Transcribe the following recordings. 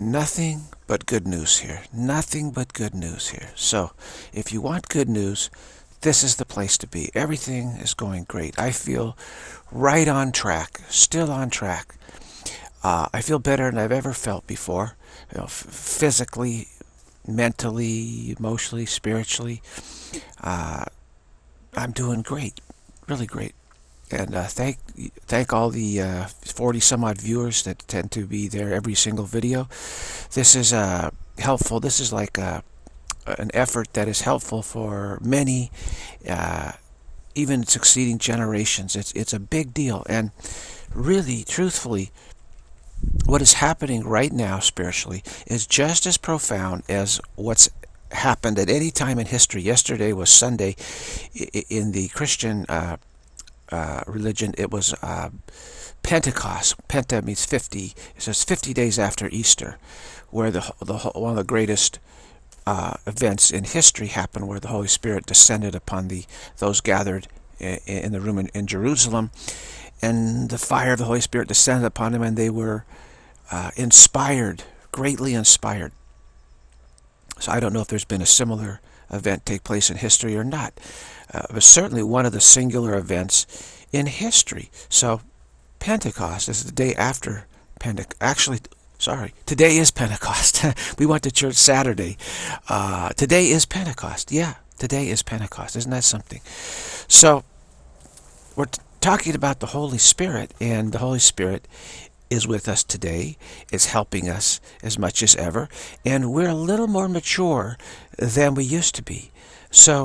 Nothing but good news here. Nothing but good news here. So, if you want good news, this is the place to be. Everything is going great. I feel right on track, still on track. I feel better than I've ever felt before, physically, mentally, emotionally, spiritually. Uh, I'm doing great, really great. And thank all the 40 some odd viewers that tend to be there every single video. This is helpful. This is like an effort that is helpful for many, even succeeding generations. It's a big deal, and really, truthfully, what is happening right now spiritually is just as profound as what's happened at any time in history. Yesterday was Sunday. In the Christian religion, it was Pentecost. Penta means 50. It says 50 days after Easter, where one of the greatest events in history happened, where the Holy Spirit descended upon those gathered in the room in Jerusalem, and the fire of the Holy Spirit descended upon them, and they were inspired, greatly inspired. So I don't know if there's been a similar event take place in history or not, but certainly one of the singular events in history. So Pentecost is the day after Pentecost. Actually, sorry, today is Pentecost. We went to church Saturday. Today is Pentecost. Yeah, today is Pentecost. Isn't that something? So we're talking about the Holy Spirit, and the Holy Spirit is with us today. It's helping us as much as ever, and we're a little more mature than we used to be. So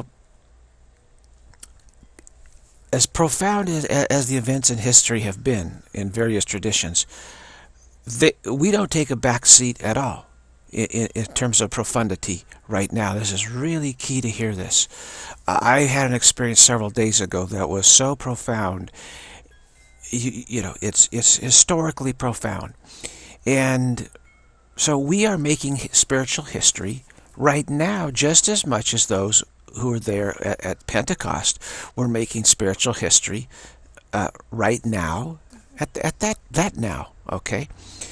as profound as the events in history have been in various traditions, we don't take a back seat at all in terms of profundity right now. This is really key to hear this. I had an experience several days ago that was so profound. You know, it's historically profound. And so we are making spiritual history right now just as much as those who were there at Pentecost were making spiritual history right now, at that now, okay?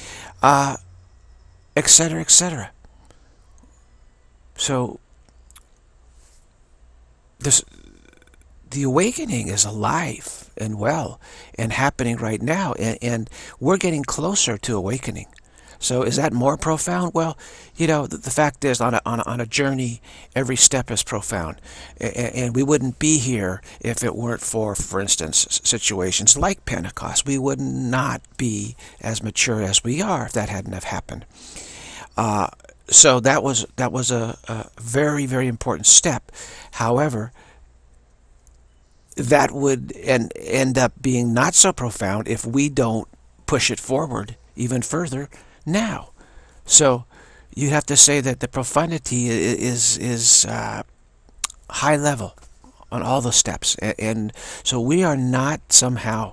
Etc., etc. So the awakening is alive and well and happening right now, and we're getting closer to awakening. So is that more profound? Well, you know, the fact is, on a journey, every step is profound, and we wouldn't be here if it weren't for instance, situations like Pentecost. We would not be as mature as we are if that hadn't have happened. So that was a very, very important step. However, that would end up being not so profound if we don't push it forward even further now. So you have to say that the profundity is high level on all the steps, and so we are not somehow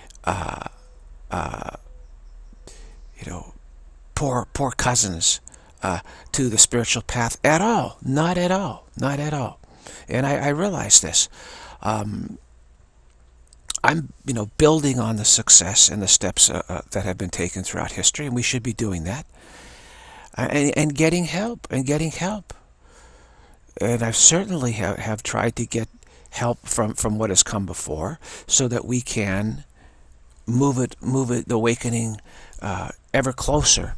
poor cousins to the spiritual path at all. Not at all. Not at all. And I realize this. I'm building on the success and the steps that have been taken throughout history, and we should be doing that, and getting help. And I've certainly have tried to get help from what has come before, so that we can move it, the awakening ever closer.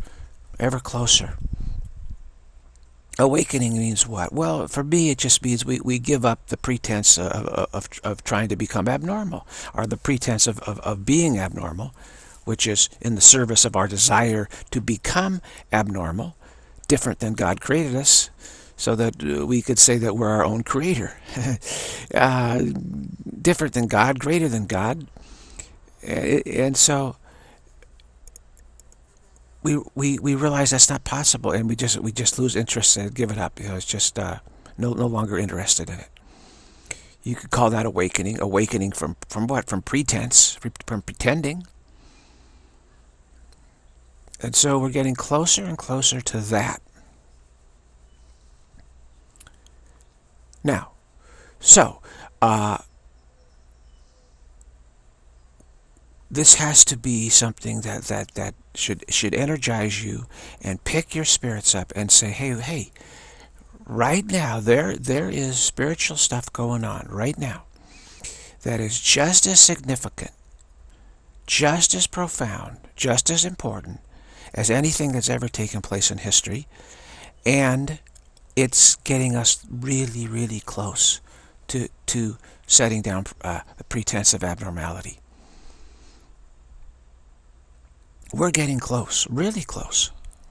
Awakening means what? Well, for me, it just means we give up the pretense of trying to become abnormal, or the pretense of being abnormal, which is in the service of our desire to become abnormal, different than God created us, so that we could say that we're our own creator. Different than God, greater than God. And so we realize that's not possible, and we just lose interest and give it up. It's just no longer interested in it. You could call that awakening. Awakening from what? From pretense, from pretending. And so we're getting closer and closer to that. Now, so this has to be something that should energize you and pick your spirits up and say, hey, right now there is spiritual stuff going on right now that is just as significant, just as profound, just as important as anything that's ever taken place in history, and it's getting us really, really close to setting down the pretense of abnormality. We're getting close, really close.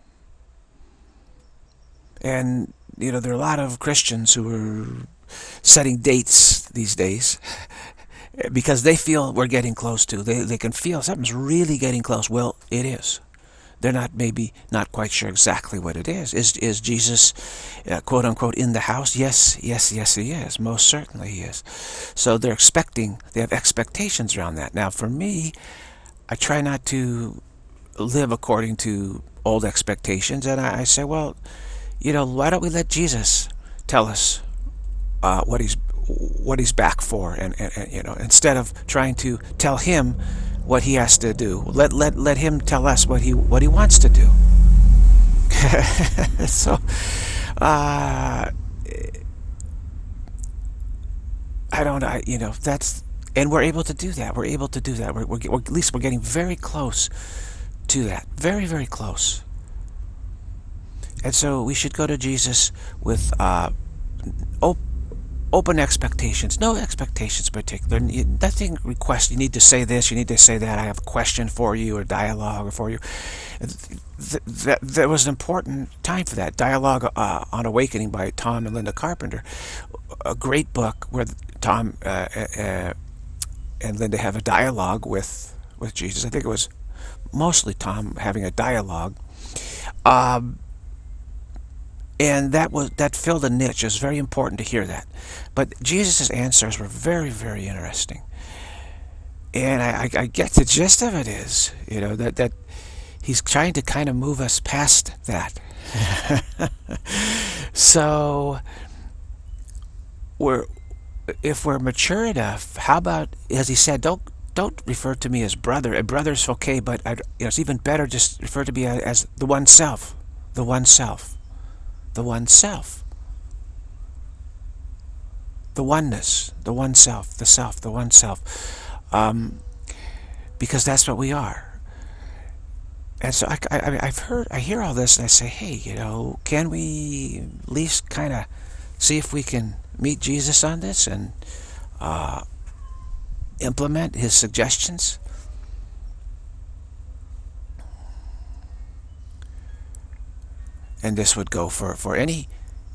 And, there are a lot of Christians who are setting dates these days because they feel we're getting close to. They can feel something's really getting close. Well, it is. They're maybe not quite sure exactly what it is. Is Jesus, quote unquote, in the house? Yes, he is. Most certainly he is. So they have expectations around that. Now, for me, I try not to live according to old expectations, and I say, well, why don't we let Jesus tell us what he's back for, and instead of trying to tell him what he has to do, let him tell us what he wants to do. So that's, and we're able to do that. We're at least we're getting very close to that, very, very close. And so we should go to Jesus with open expectations, no expectations in particular, nothing request, you need to say this, you need to say that, I have a question for you, or dialogue for you. There was an important time for that. Dialogue on Awakening by Tom and Linda Carpenter, a great book where Tom and Linda have a dialogue with Jesus. I think it was mostly Tom having a dialogue. And that filled a niche. It was very important to hear that. But Jesus' answers were very, very interesting. And I get the gist of it is, that he's trying to kind of move us past that. So if we're mature enough, how about, as he said, don't refer to me as brother. A brother's okay, but it's even better just refer to me as the one self. The one self. The one self. The oneness. The one self. The self. The one self. Because that's what we are. And so I hear all this and I say, hey, can we at least kind of see if we can meet Jesus on this and implement his suggestions? And this would go for any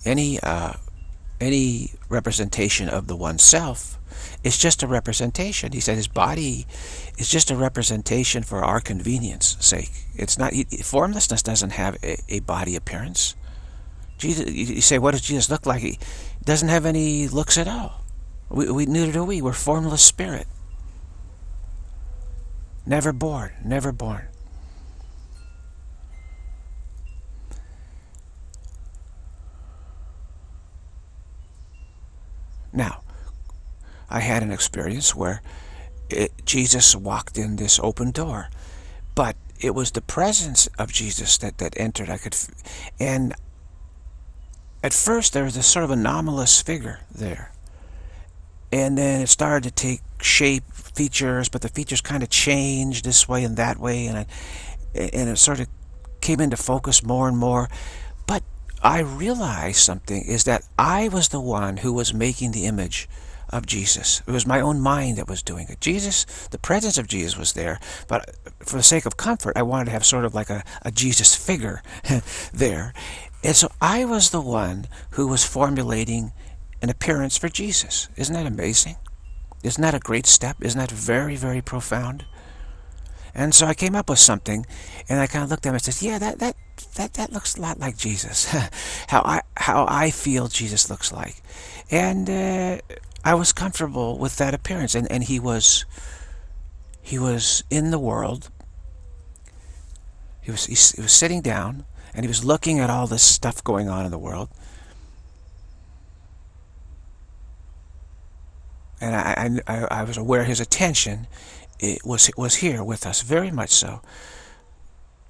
representation of the oneself. It's just a representation. He said his body is just a representation for our convenience sake. It's not, formlessness doesn't have a body appearance. Jesus, you say, what does Jesus look like? He doesn't have any looks at all. Neither do we. We're formless spirit. Never born. Never born. Now, I had an experience where Jesus walked in this open door, but it was the presence of Jesus that entered. And at first there was this sort of anomalous figure there, and then it started to take shape, features, but the features kind of changed this way and that way, and it sort of came into focus more and more. But I realized something, is that I was the one who was making the image of Jesus. It was my own mind that was doing it. Jesus, the presence of Jesus was there, but for the sake of comfort, I wanted to have sort of like a Jesus figure there. And so I was the one who was formulating an appearance for Jesus. Isn't that amazing? Isn't that a great step? Isn't that very, very profound? And so I came up with something, and I kind of looked at him and said, yeah, that looks a lot like Jesus. how I feel Jesus looks like. And I was comfortable with that appearance. And he was in the world. He was sitting down, and he was looking at all this stuff going on in the world. And I was aware his attention was here with us, very much so.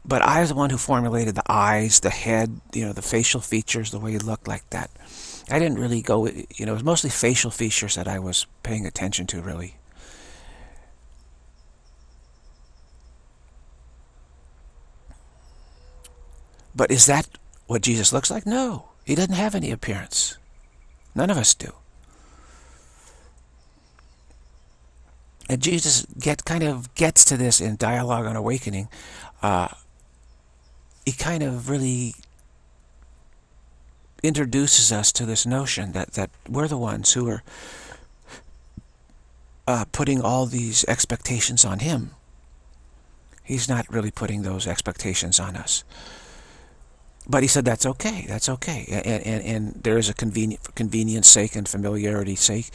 But I was the one who formulated the eyes, the head, the facial features, the way he looked like that. I didn't really go, it was mostly facial features that I was paying attention to, really. But is that what Jesus looks like? No, he doesn't have any appearance. None of us do. And Jesus kind of gets to this in Dialogue on Awakening. He kind of really introduces us to this notion that we're the ones who are putting all these expectations on him. He's not really putting those expectations on us. But he said that's okay, that's okay. And there is a for convenience sake and familiarity's sake,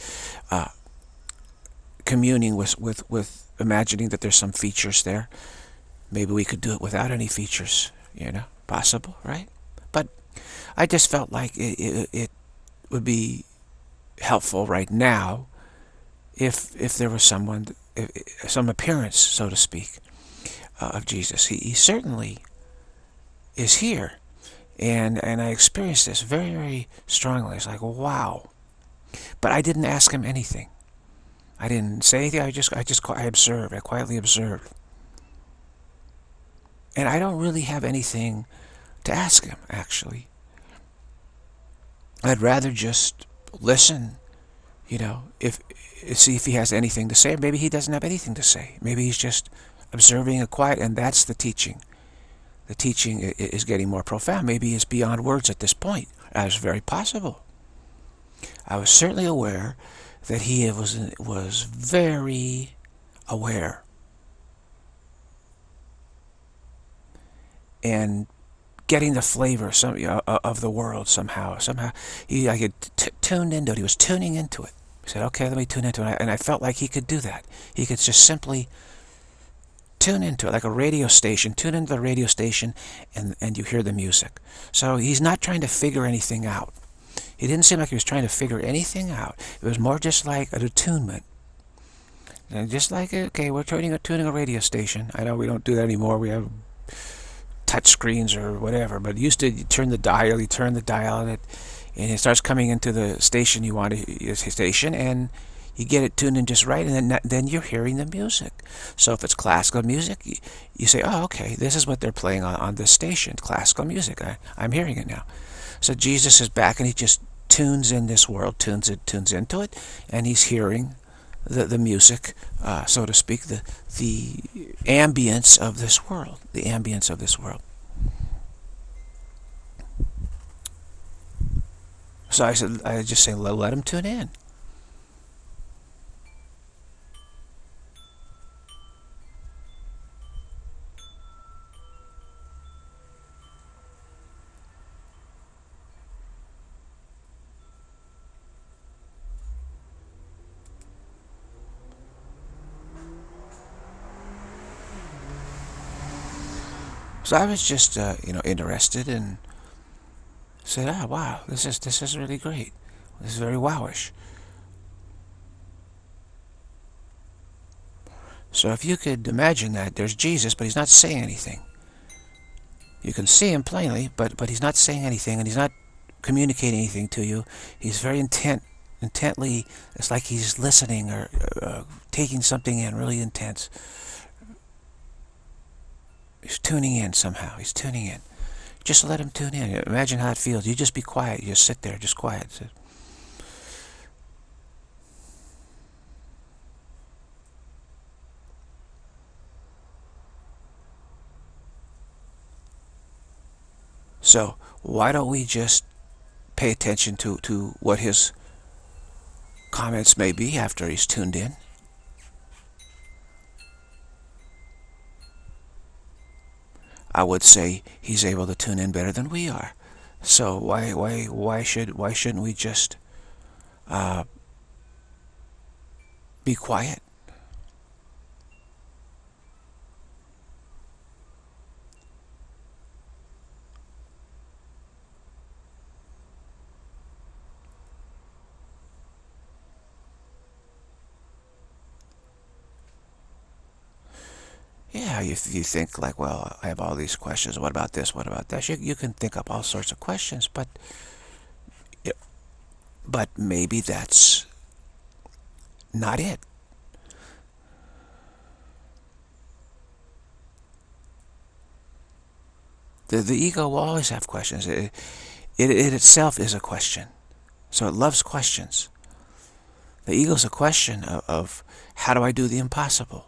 communing with imagining that there's some features there. Maybe we could do it without any features, possible, right? But I just felt like it would be helpful right now if there was some appearance, so to speak, of Jesus. He certainly is here. And I experienced this very, very strongly. It's like, wow. But I didn't ask him anything. I didn't say anything. I observed. I quietly observed. And I don't really have anything to ask him, actually. I'd rather just listen, see if he has anything to say. Maybe he doesn't have anything to say. Maybe he's just observing and quiet, and that's the teaching. The teaching is getting more profound. Maybe it's beyond words at this point. That's very possible. I was certainly aware that he was very aware. And getting the flavor of the world somehow. I could tuned into it. He was tuning into it. He said, okay, let me tune into it. And I felt like he could do that. He could just simply tune into it, like a radio station. Tune into the radio station, and you hear the music. So he's not trying to figure anything out. He didn't seem like he was trying to figure anything out. It was more just like an attunement. And just like, okay, we're tuning a radio station. I know we don't do that anymore. We have touch screens or whatever, but used to, you turn the dial, and it starts coming into the station you want to station, and you get it tuned in just right, and then you're hearing the music. So if it's classical music, you say, oh, okay, this is what they're playing on this station, classical music. I'm hearing it now. So Jesus is back, and he just tunes in this world, tunes into it, and he's hearing the music, so to speak, the ambience of this world, So I just say, let him tune in. So I was just, interested, and said, wow, this is really great. This is very wowish. So if you could imagine that, there's Jesus, but he's not saying anything. You can see him plainly, but he's not saying anything, and he's not communicating anything to you. He's very intently, it's like he's listening or taking something in really intense. He's tuning in somehow. He's tuning in. Just let him tune in. Imagine how it feels. You just be quiet. You just sit there, just quiet. So why don't we just pay attention to what his comments may be after he's tuned in? I would say he's able to tune in better than we are. So why shouldn't we just be quiet? Yeah, if you think like, well, I have all these questions. What about this? What about that? You can think up all sorts of questions, but maybe that's not it. The ego will always have questions. It itself is a question. So it loves questions. The ego is a question of how do I do the impossible?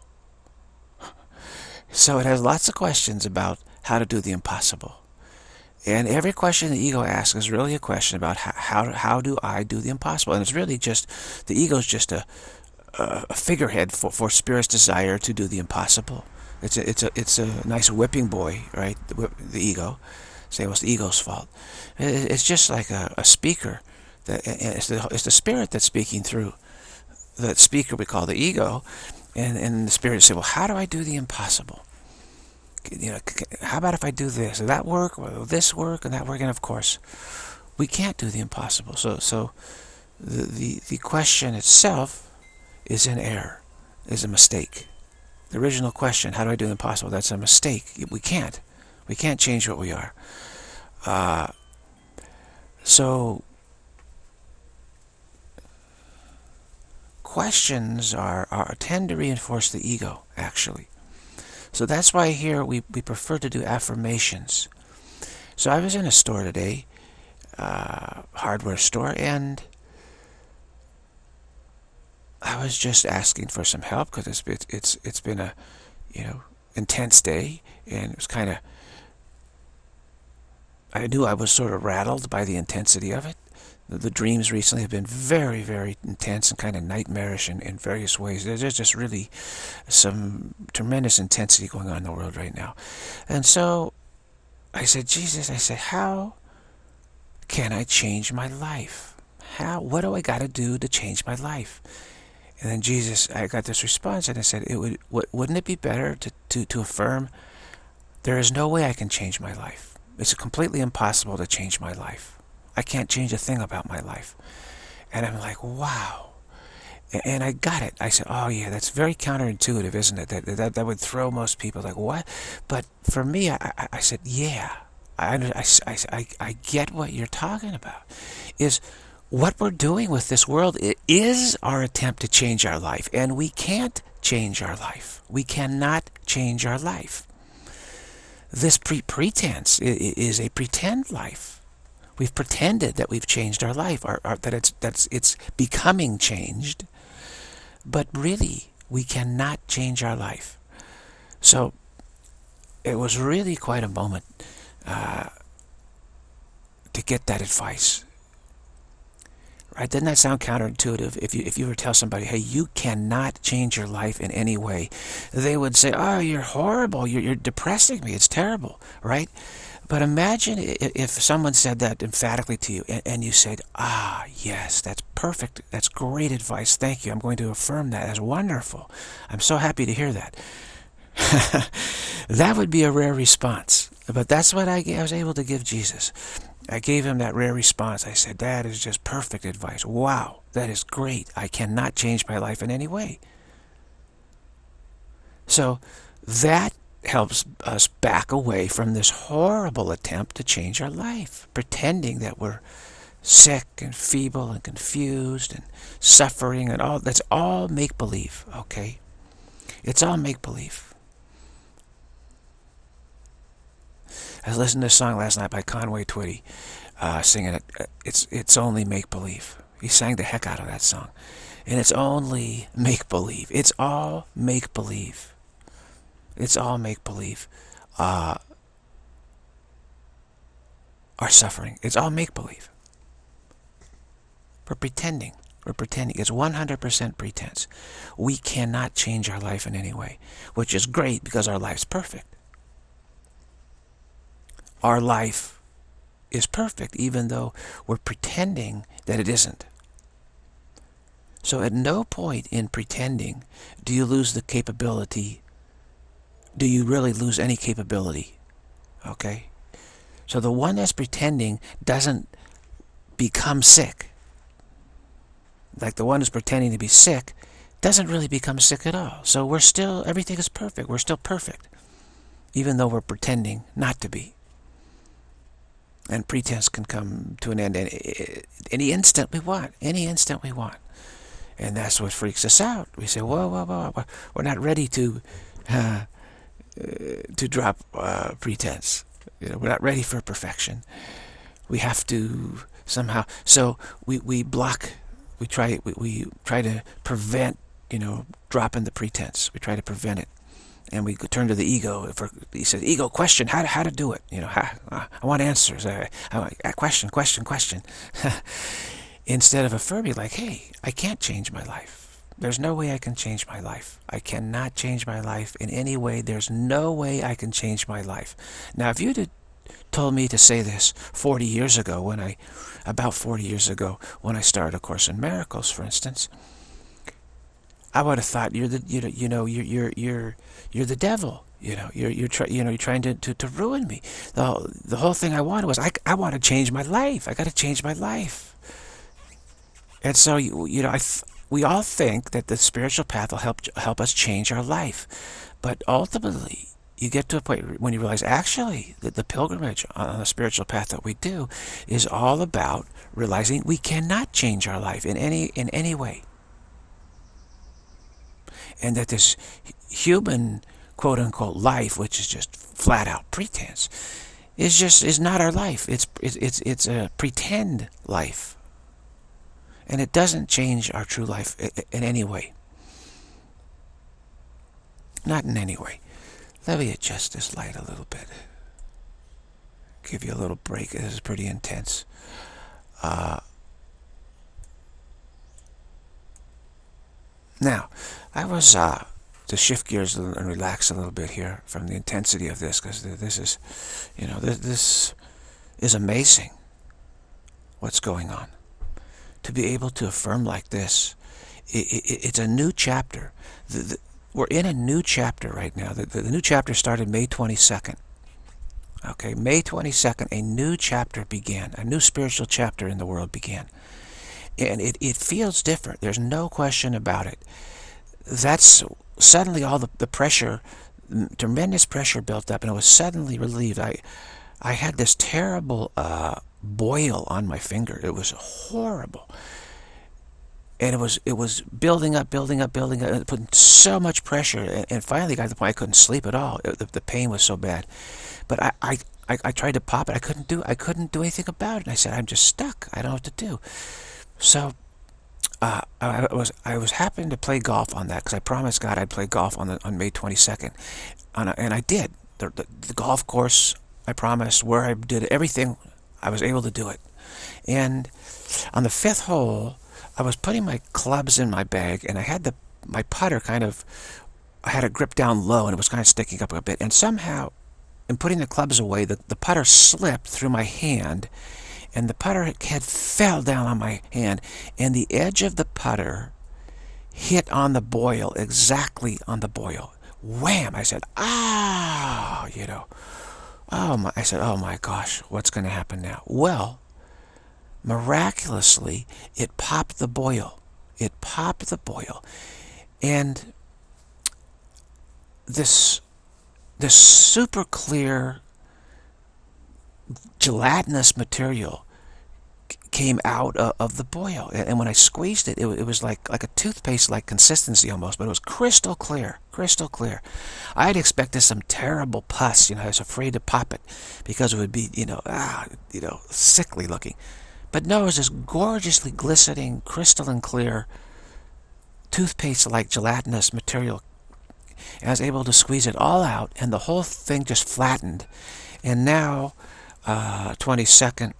So it has lots of questions about how to do the impossible. And every question the ego asks is really a question about how do I do the impossible? And it's really just, the ego is just a figurehead for spirit's desire to do the impossible. It's a nice whipping boy, right? The ego. Say, well, it's the ego's fault. It's just like a speaker. It's the spirit that's speaking through. That speaker we call the ego, and the spirit say, well, how do I do the impossible? How about if I do this? Will that work? Will this work? And that work? And of course, we can't do the impossible. So the question itself is in error, is a mistake. The original question, how do I do the impossible? That's a mistake. We can't. We can't change what we are. So questions tend to reinforce the ego, actually. So that's why here we prefer to do affirmations. So I was in a store today, hardware store, and I was just asking for some help because it's been a intense day, and it was kind of, I knew I was sort of rattled by the intensity of it. The dreams recently have been very, very intense and kind of nightmarish in various ways. There's just really some tremendous intensity going on in the world right now. And so I said, Jesus, I said, how can I change my life? What do I got to do to change my life? And then Jesus, I got this response, and I said, wouldn't it be better to affirm, there is no way I can change my life. It's completely impossible to change my life. I can't change a thing about my life. And I'm like, wow. And I got it. I said, oh yeah, that's very counterintuitive, isn't it? That would throw most people like, what? But for me, I said, yeah. I get what you're talking about. Is what we're doing with this world, it is our attempt to change our life. And we can't change our life. We cannot change our life. This pretense is a pretend life. We've pretended that we've changed our life, that it's becoming changed, but really we cannot change our life. So it was really quite a moment to get that advice. Right? Doesn't that sound counterintuitive? If you were to tell somebody, hey, you cannot change your life in any way, they would say, oh, you're horrible, you're depressing me, it's terrible, right? But imagine if someone said that emphatically to you, and you said, ah, yes, that's perfect, that's great advice, thank you, I'm going to affirm that, that's wonderful, I'm so happy to hear that. That would be a rare response. But that's what I was able to give Jesus. I gave him that rare response. I said, that is just perfect advice. Wow, that is great. I cannot change my life in any way. So that helps us back away from this horrible attempt to change our life, pretending that we're sick and feeble and confused and suffering and all. That's all make-believe, okay? It's all make-believe. I was listening to a song last night by Conway Twitty, singing it. It's only make-believe. He sang the heck out of that song. And it's only make-believe. It's all make-believe. It's all make-believe. Our suffering. It's all make-believe. We're pretending. We're pretending. It's 100% pretense. We cannot change our life in any way, which is great because our life's perfect. Our life is perfect, even though we're pretending that it isn't. So at no point in pretending do you lose the capability, do you really lose any capability, okay? So the one that's pretending doesn't become sick. Like the one who's pretending to be sick doesn't really become sick at all. So we're still, everything is perfect. We're still perfect, even though we're pretending not to be. And pretense can come to an end any instant we want. Any instant we want. And that's what freaks us out. We say, whoa, whoa, whoa. We're not ready to drop pretense. We're not ready for perfection. We have to somehow. So we block. We try to prevent, dropping the pretense. We try to prevent it. And we turn to the ego. He says, ego, question how to do it. I want answers. I question. Instead of affirming, like, hey, I can't change my life. There's no way I can change my life. I cannot change my life in any way. There's no way I can change my life. Now, if you'd told me to say this 40 years ago, about 40 years ago, when I started A Course in Miracles, for instance, I would have thought you're the devil. You're trying to ruin me. The whole thing I wanted was I want to change my life. I got to change my life. And so we all think that the spiritual path will help us change our life, but ultimately you get to a point when you realize actually that the pilgrimage on the spiritual path that we do is all about realizing we cannot change our life in any way. And that this human quote-unquote life, which is just flat-out pretense, is not our life. It's a pretend life. And it doesn't change our true life in any way. Not in any way. Let me adjust this light a little bit. Give you a little break. This is pretty intense. Now, I was to shift gears and relax a little bit here from the intensity of this, because this is, this is amazing. What's going on? To be able to affirm like this, it's a new chapter. We're in a new chapter right now. The new chapter started May 22nd. Okay, May 22nd, a new chapter began. A new spiritual chapter in the world began. And it feels different. There's no question about it. That's suddenly all the pressure, tremendous pressure built up, and it was suddenly relieved. I had this terrible boil on my finger. It was horrible. And it was building up, putting so much pressure, and finally got to the point I couldn't sleep at all. The pain was so bad. But I tried to pop it. I couldn't do anything about it. And I said, I'm just stuck. I don't know what to do. So I was happening to play golf on that, because I promised God I'd play golf on May 22nd, and I did. The golf course, I promised, where I did everything, I was able to do it. And on the 5th hole, I was putting my clubs in my bag, and I had my putter I had it gripped down low, and it was kind of sticking up a bit. And somehow, in putting the clubs away, the putter slipped through my hand, and the putter head fell down on my hand, and the edge of the putter hit on the boil, exactly on the boil. Wham! I said, ah, I said, oh my gosh, what's going to happen now? Well, miraculously, it popped the boil. It popped the boil. And this super clear gelatinous material came out of the boil, and when I squeezed it, it was like a toothpaste-like consistency almost, but it was crystal clear, crystal clear. I had expected some terrible pus. I was afraid to pop it because it would be, sickly looking. But no, it was this gorgeously glistening, crystalline clear, toothpaste-like gelatinous material. And I was able to squeeze it all out, and the whole thing just flattened. And now, 22nd,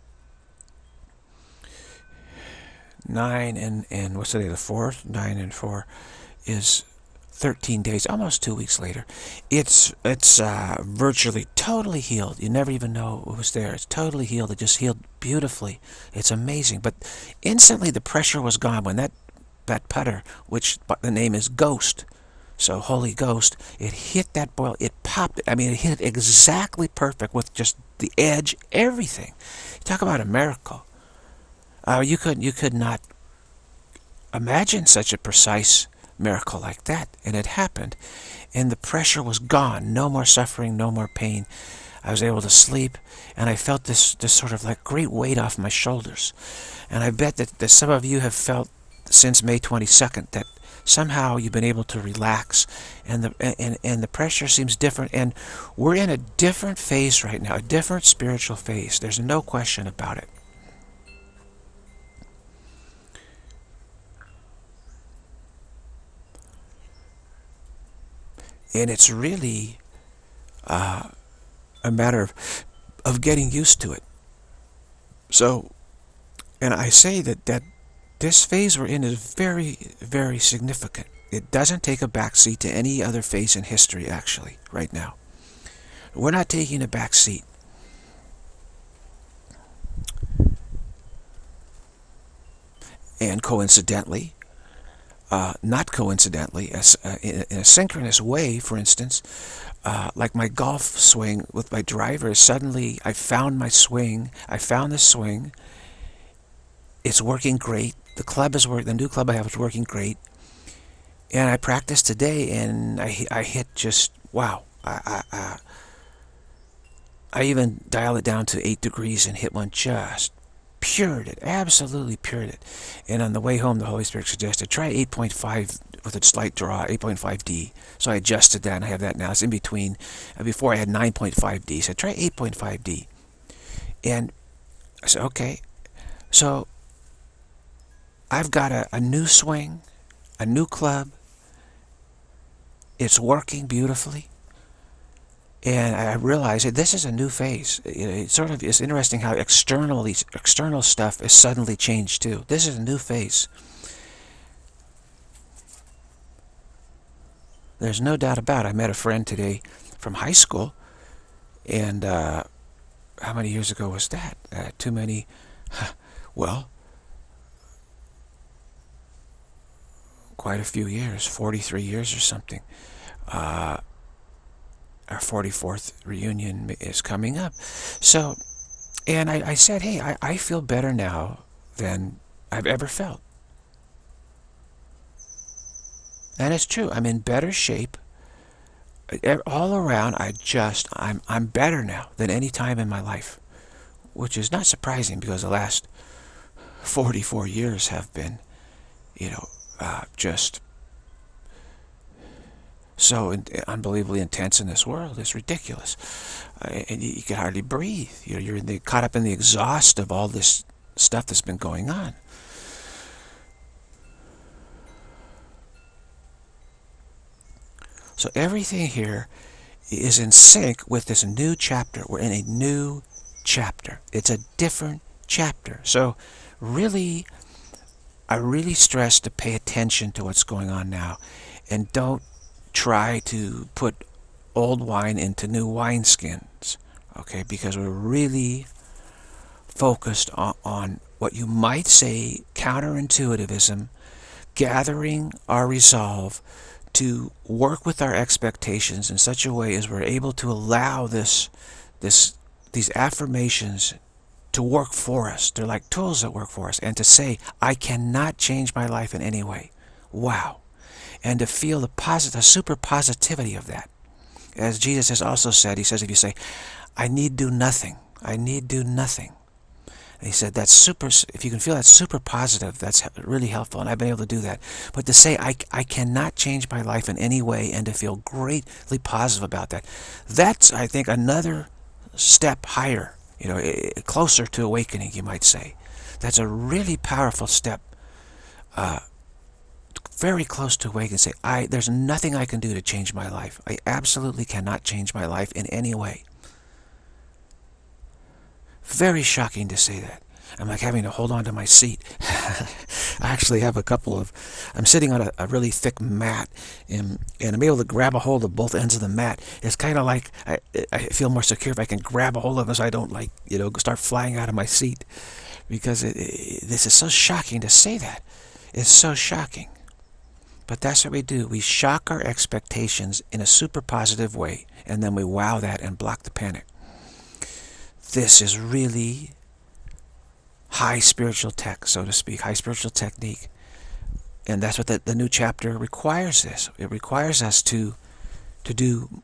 9 and what's the day, the 4th? 9 and 4 is 13 days, almost 2 weeks later. It's virtually totally healed. You never even know it was there. It's totally healed. It just healed beautifully. It's amazing. But instantly the pressure was gone when that putter, which the name is Ghost, so Holy Ghost, it hit that boil. It popped it. I mean, it hit it exactly perfect with just the edge, everything. Talk about a miracle. You could not imagine such a precise miracle like that. And it happened. And the pressure was gone. No more suffering, no more pain. I was able to sleep, and I felt this sort of like great weight off my shoulders. And I bet that some of you have felt since May 22nd that somehow you've been able to relax, and the pressure seems different. And we're in a different phase right now, a different spiritual phase. There's no question about it. And it's really a matter of getting used to it. So, and I say that this phase we're in is very, very significant. It doesn't take a backseat to any other phase in history, actually, right now. We're not taking a backseat. And coincidentally, not coincidentally, in a synchronous way, for instance, like my golf swing with my driver, suddenly I found my swing. I found the swing. It's working great. The club is working. The new club I have is working great. And I practiced today, and I hit just wow. I even dialed it down to 8 degrees and hit one just pured it, absolutely pured it. And on the way home, the Holy Spirit suggested try 8.5 with a slight draw, 8.5D. So I adjusted that, and I have that now. It's in between. Before I had 9.5D, so try 8.5D. And I said, okay. So I've got a new swing, a new club. It's working beautifully. And I realized that this is a new phase. It's interesting how external stuff is suddenly changed too. This is a new phase. There's no doubt about it. I met a friend today from high school, and how many years ago was that? Too many. Well, quite a few years, 43 years or something. Our 44th reunion is coming up. So, and I said, hey, I feel better now than I've ever felt. And it's true. I'm in better shape. All around, I'm better now than any time in my life. Which is not surprising, because the last 44 years have been, just so unbelievably intense in this world. It's ridiculous. And you can hardly breathe. You're caught up in the exhaust of all this stuff that's been going on. So everything here is in sync with this new chapter. We're in a new chapter. It's a different chapter. So really, I really stress to pay attention to what's going on now, and don't try to put old wine into new wineskins, okay? Because we're really focused on what you might say counterintuitivism, gathering our resolve to work with our expectations in such a way as we're able to allow these affirmations to work for us. They're like tools that work for us. And to say, I cannot change my life in any way. Wow. And to feel the super positivity of that. As Jesus has also said, he says, if you say, I need do nothing, I need do nothing. And he said, that's super, if you can feel that super positive, that's really helpful. And I've been able to do that. But to say, I cannot change my life in any way, and to feel greatly positive about that, that's, I think, another step higher, closer to awakening, you might say. That's a really powerful step, very close to awakening. Say, there's nothing I can do to change my life. I absolutely cannot change my life in any way. Very shocking to say that. I'm like having to hold on to my seat. I actually have I'm sitting on a really thick mat, and I'm able to grab a hold of both ends of the mat. It's kind of like I feel more secure if I can grab a hold of it, so I don't start flying out of my seat. Because this is so shocking to say that. It's so shocking. But that's what we do. We shock our expectations in a super positive way, and then we wow that and block the panic. This is really high spiritual tech, so to speak, high spiritual technique. And that's what the new chapter requires. It requires us to do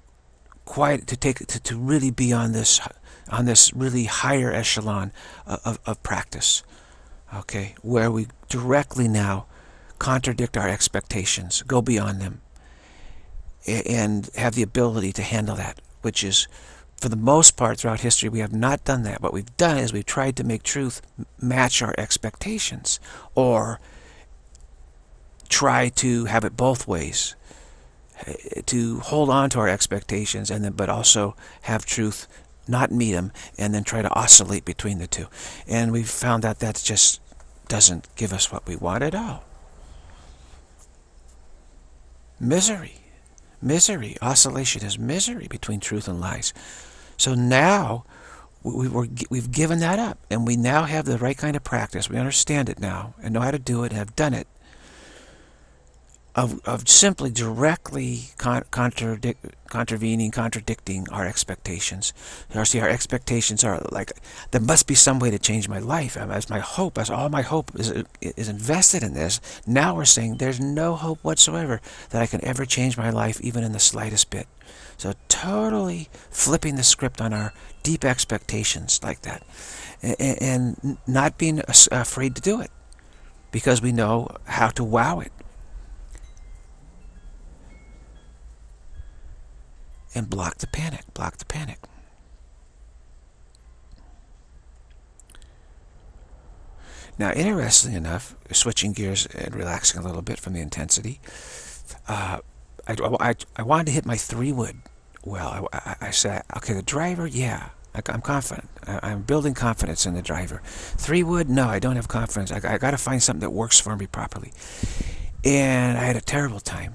to really be on this really higher echelon of practice. Okay, where we directly now contradict our expectations, go beyond them, and have the ability to handle that, which is, for the most part throughout history, we have not done that. What we've done is we've tried to make truth match our expectations, or try to have it both ways, to hold on to our expectations and then but also have truth not meet them, and then try to oscillate between the two. And we've found that that just doesn't give us what we want at all. Misery. Oscillation is misery between truth and lies. So now we've given that up, and we now have the right kind of practice. We understand it now and know how to do it and have done it, of simply directly contradicting our expectations. See, our expectations are like, there must be some way to change my life. As my hope, as all my hope is invested in this, now we're saying there's no hope whatsoever that I can ever change my life, even in the slightest bit. So totally flipping the script on our deep expectations like that, and not being afraid to do it, because we know how to wow it. And block the panic. Now, interestingly enough, switching gears and relaxing a little bit from the intensity, I wanted to hit my 3-wood. Well, I said, okay, the driver, yeah, I'm confident. I'm building confidence in the driver. 3-wood, no, I don't have confidence. I got to find something that works for me properly. And I had a terrible time.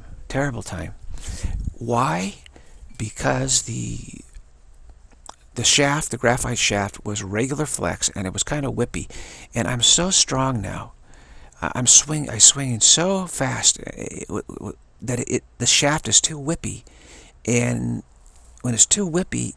Why? Because the shaft, the graphite shaft, was regular flex, and it was kind of whippy. And I'm so strong now. I swing so fast that the shaft is too whippy. And when it's too whippy,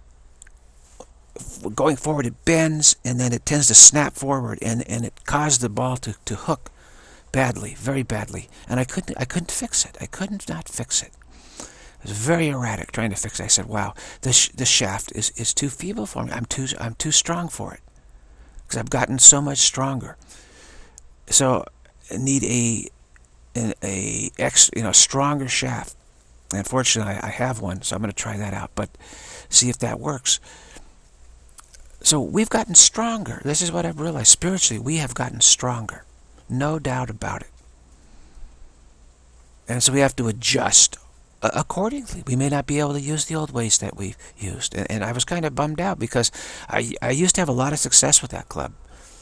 going forward, it bends, and then it tends to snap forward, and it caused the ball to hook badly, very badly. And I couldn't fix it. I could not fix it. I was very erratic trying to fix it. I said, wow, this shaft is too feeble for me. I'm too strong for it, because I've gotten so much stronger. So I need a stronger shaft. And fortunately, I have one, so I'm going to try that out, but see if that works. So we've gotten stronger. This is what I've realized. Spiritually, we have gotten stronger. No doubt about it. And so we have to adjust accordingly. We may not be able to use the old ways that we've used. And I was kind of bummed out, because I used to have a lot of success with that club.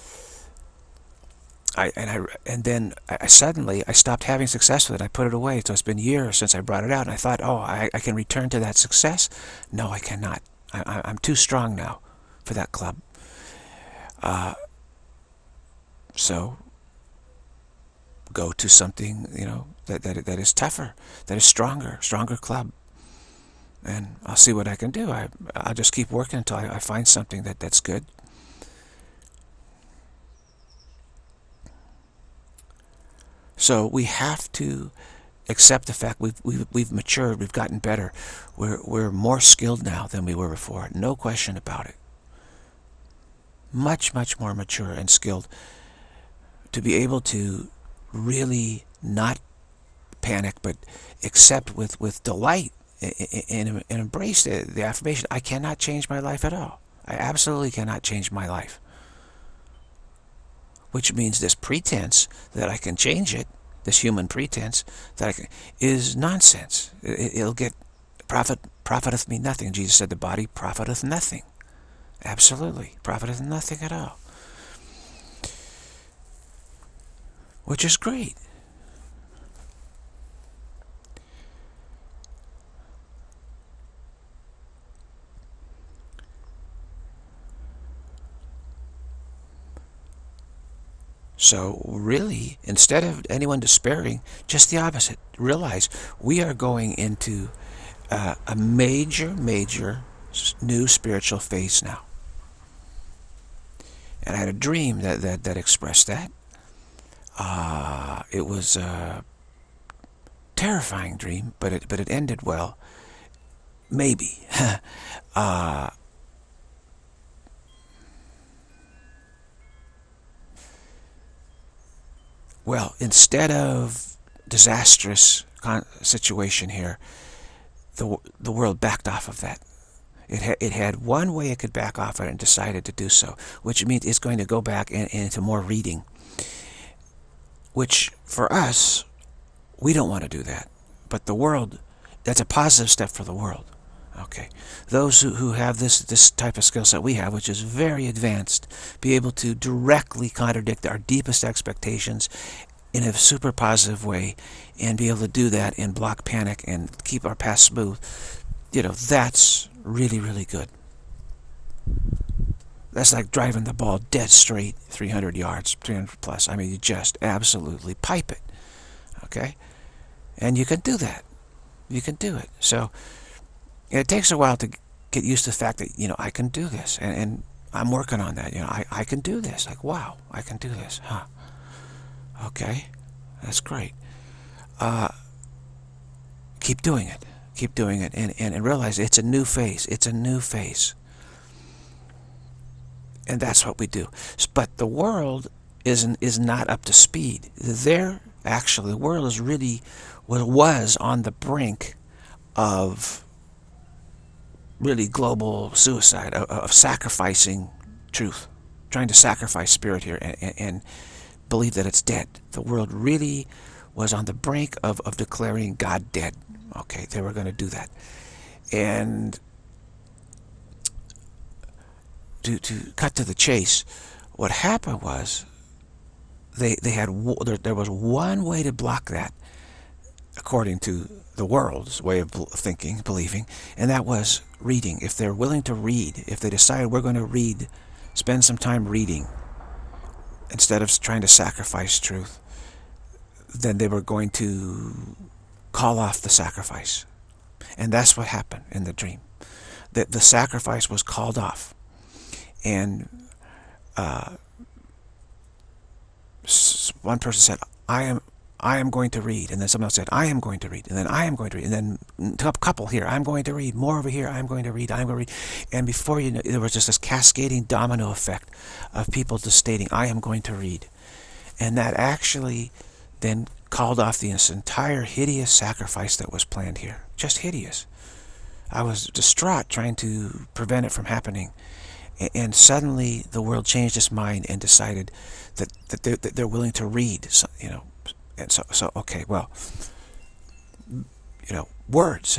Then suddenly I stopped having success with it. I put it away. So it's been years since I brought it out, and I thought, oh, I can return to that success. No, I cannot. I'm too strong now for that club. So go to something, that is tougher, that is stronger club, and I'll see what I can do. I'll just keep working until I find something that's good. So we have to accept the fact we've matured, we've gotten better, we're more skilled now than we were before. No question about it. Much more mature and skilled to be able to really not panic, but accept with delight and embrace the affirmation. I cannot change my life at all. I absolutely cannot change my life. Which means this pretense that I can change it, this human pretense that I can, is nonsense. It'll get profiteth me nothing. Jesus said the body profiteth nothing. Absolutely, profiteth nothing at all. Which is great. So really, instead of anyone despairing, just the opposite. Realize we are going into a major new spiritual phase now. And I had a dream that expressed that. It was a terrifying dream, but it ended well. Maybe. uh, well, instead of disastrous situation here, the world backed off of that. It had one way it could back off it and decided to do so, which means it's going to go back into more reading. Which, for us, we don't want to do that. But the world, that's a positive step for the world. Okay. Those who have this type of skill set we have, which is very advanced, be able to directly contradict our deepest expectations in a super positive way, and be able to do that and block panic and keep our path smooth, that's really, really good. That's like driving the ball dead straight 300 yards, 300 plus. I mean, you just absolutely pipe it. Okay? And you can do that. You can do it. So it takes a while to get used to the fact that, I can do this. And I'm working on that. I can do this. Like, wow, I can do this. Huh. Okay. That's great. Keep doing it. Keep doing it. And realize it's a new phase. It's a new phase. And that's what we do. But the world is not up to speed. The world is really was on the brink of really global suicide, of sacrificing truth, trying to sacrifice spirit here and believe that it's dead. The world really was on the brink of declaring God dead. Okay, they were going to do that. And to cut to the chase, what happened was there was one way to block that, according to the world's way of thinking, believing, and that was reading. If they're willing to read, if they decide we're going to read, spend some time reading, instead of trying to sacrifice truth, then they were going to call off the sacrifice. And that's what happened in the dream. That the sacrifice was called off. And one person said, I am going to read. And then someone else said, I am going to read. And then I am going to read. And then a couple here, I'm going to read. More over here, I'm going to read. I'm going to read. And before you know, there was just this cascading domino effect of people just stating, I am going to read. And that actually then called off this entire hideous sacrifice that was planned here. Just hideous. I was distraught trying to prevent it from happening. And suddenly the world changed its mind and decided that they're willing to read, and so okay, well, words.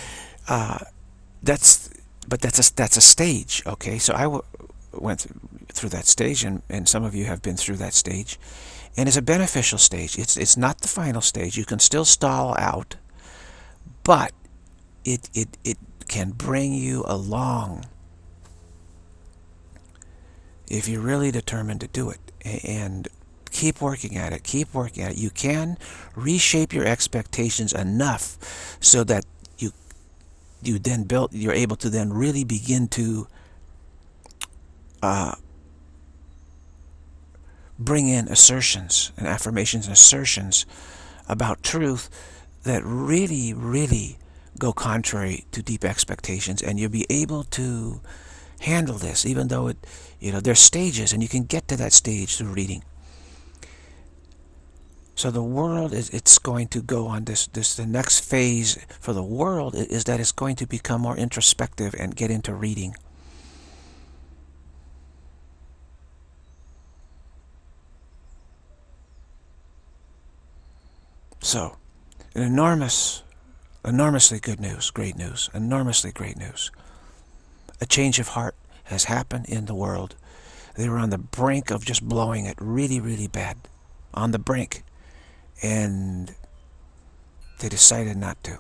That's a stage. Okay, so I went through that stage, and some of you have been through that stage, and it's a beneficial stage. It's not the final stage. You can still stall out, but it can bring you along if you're really determined to do it. And keep working at it. Keep working at it. You can reshape your expectations enough so that you're able to then really begin to bring in assertions and affirmations and assertions about truth that really, really go contrary to deep expectations, and you'll be able to handle this, even though there's stages, and you can get to that stage through reading. So the world it's going to go on the next phase for the world is that it's going to become more introspective and get into reading. So, enormously good news, great news, enormously great news. A change of heart has happened in the world. They were on the brink of just blowing it really, really bad. On the brink. And they decided not to.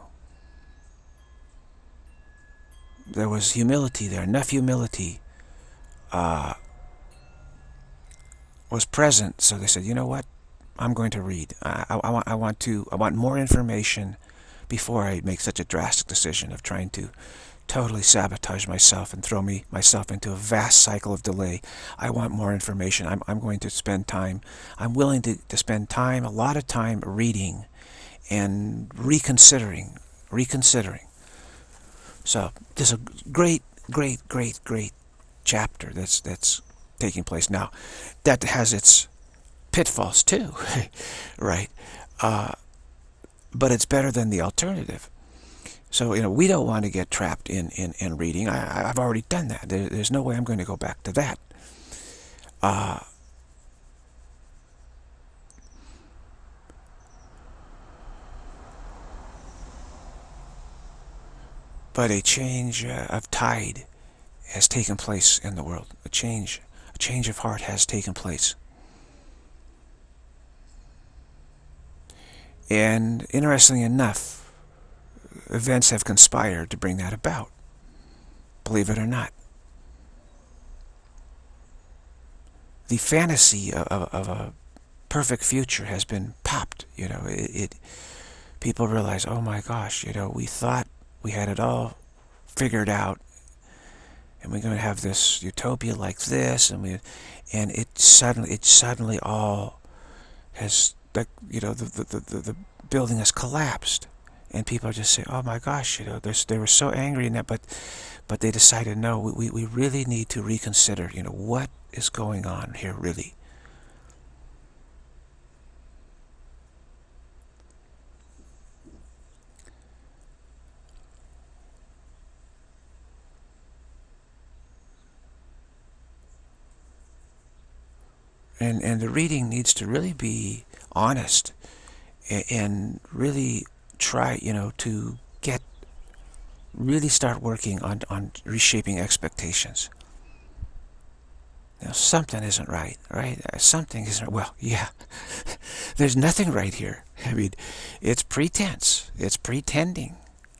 There was humility there. Enough humility was present. So they said, you know what? I'm going to read. I want more information before I make such a drastic decision of trying to totally sabotage myself and throw myself into a vast cycle of delay. I want more information. I'm going to spend time. I'm willing to spend time, a lot of time, reading and reconsidering. So there's a great chapter that's taking place now. That has its pitfalls too, right? But it's better than the alternative. So, we don't want to get trapped in reading. I've already done that. There's no way I'm going to go back to that. But a change of tide has taken place in the world. A change of heart has taken place. And interestingly enough, events have conspired to bring that about. Believe it or not. The fantasy of a perfect future has been popped. People realize, oh my gosh, we thought we had it all figured out, and we're going to have this utopia like this, and it suddenly all has, like, the building has collapsed, and people are just saying, oh my gosh, they were so angry in that, but they decided, no, we really need to reconsider, what is going on here really. And the reading needs to really be honest and really try, to really start working on reshaping expectations. Something isn't right, right? Something isn't, well, yeah. There's nothing right here. I mean, it's pretense. It's pretending.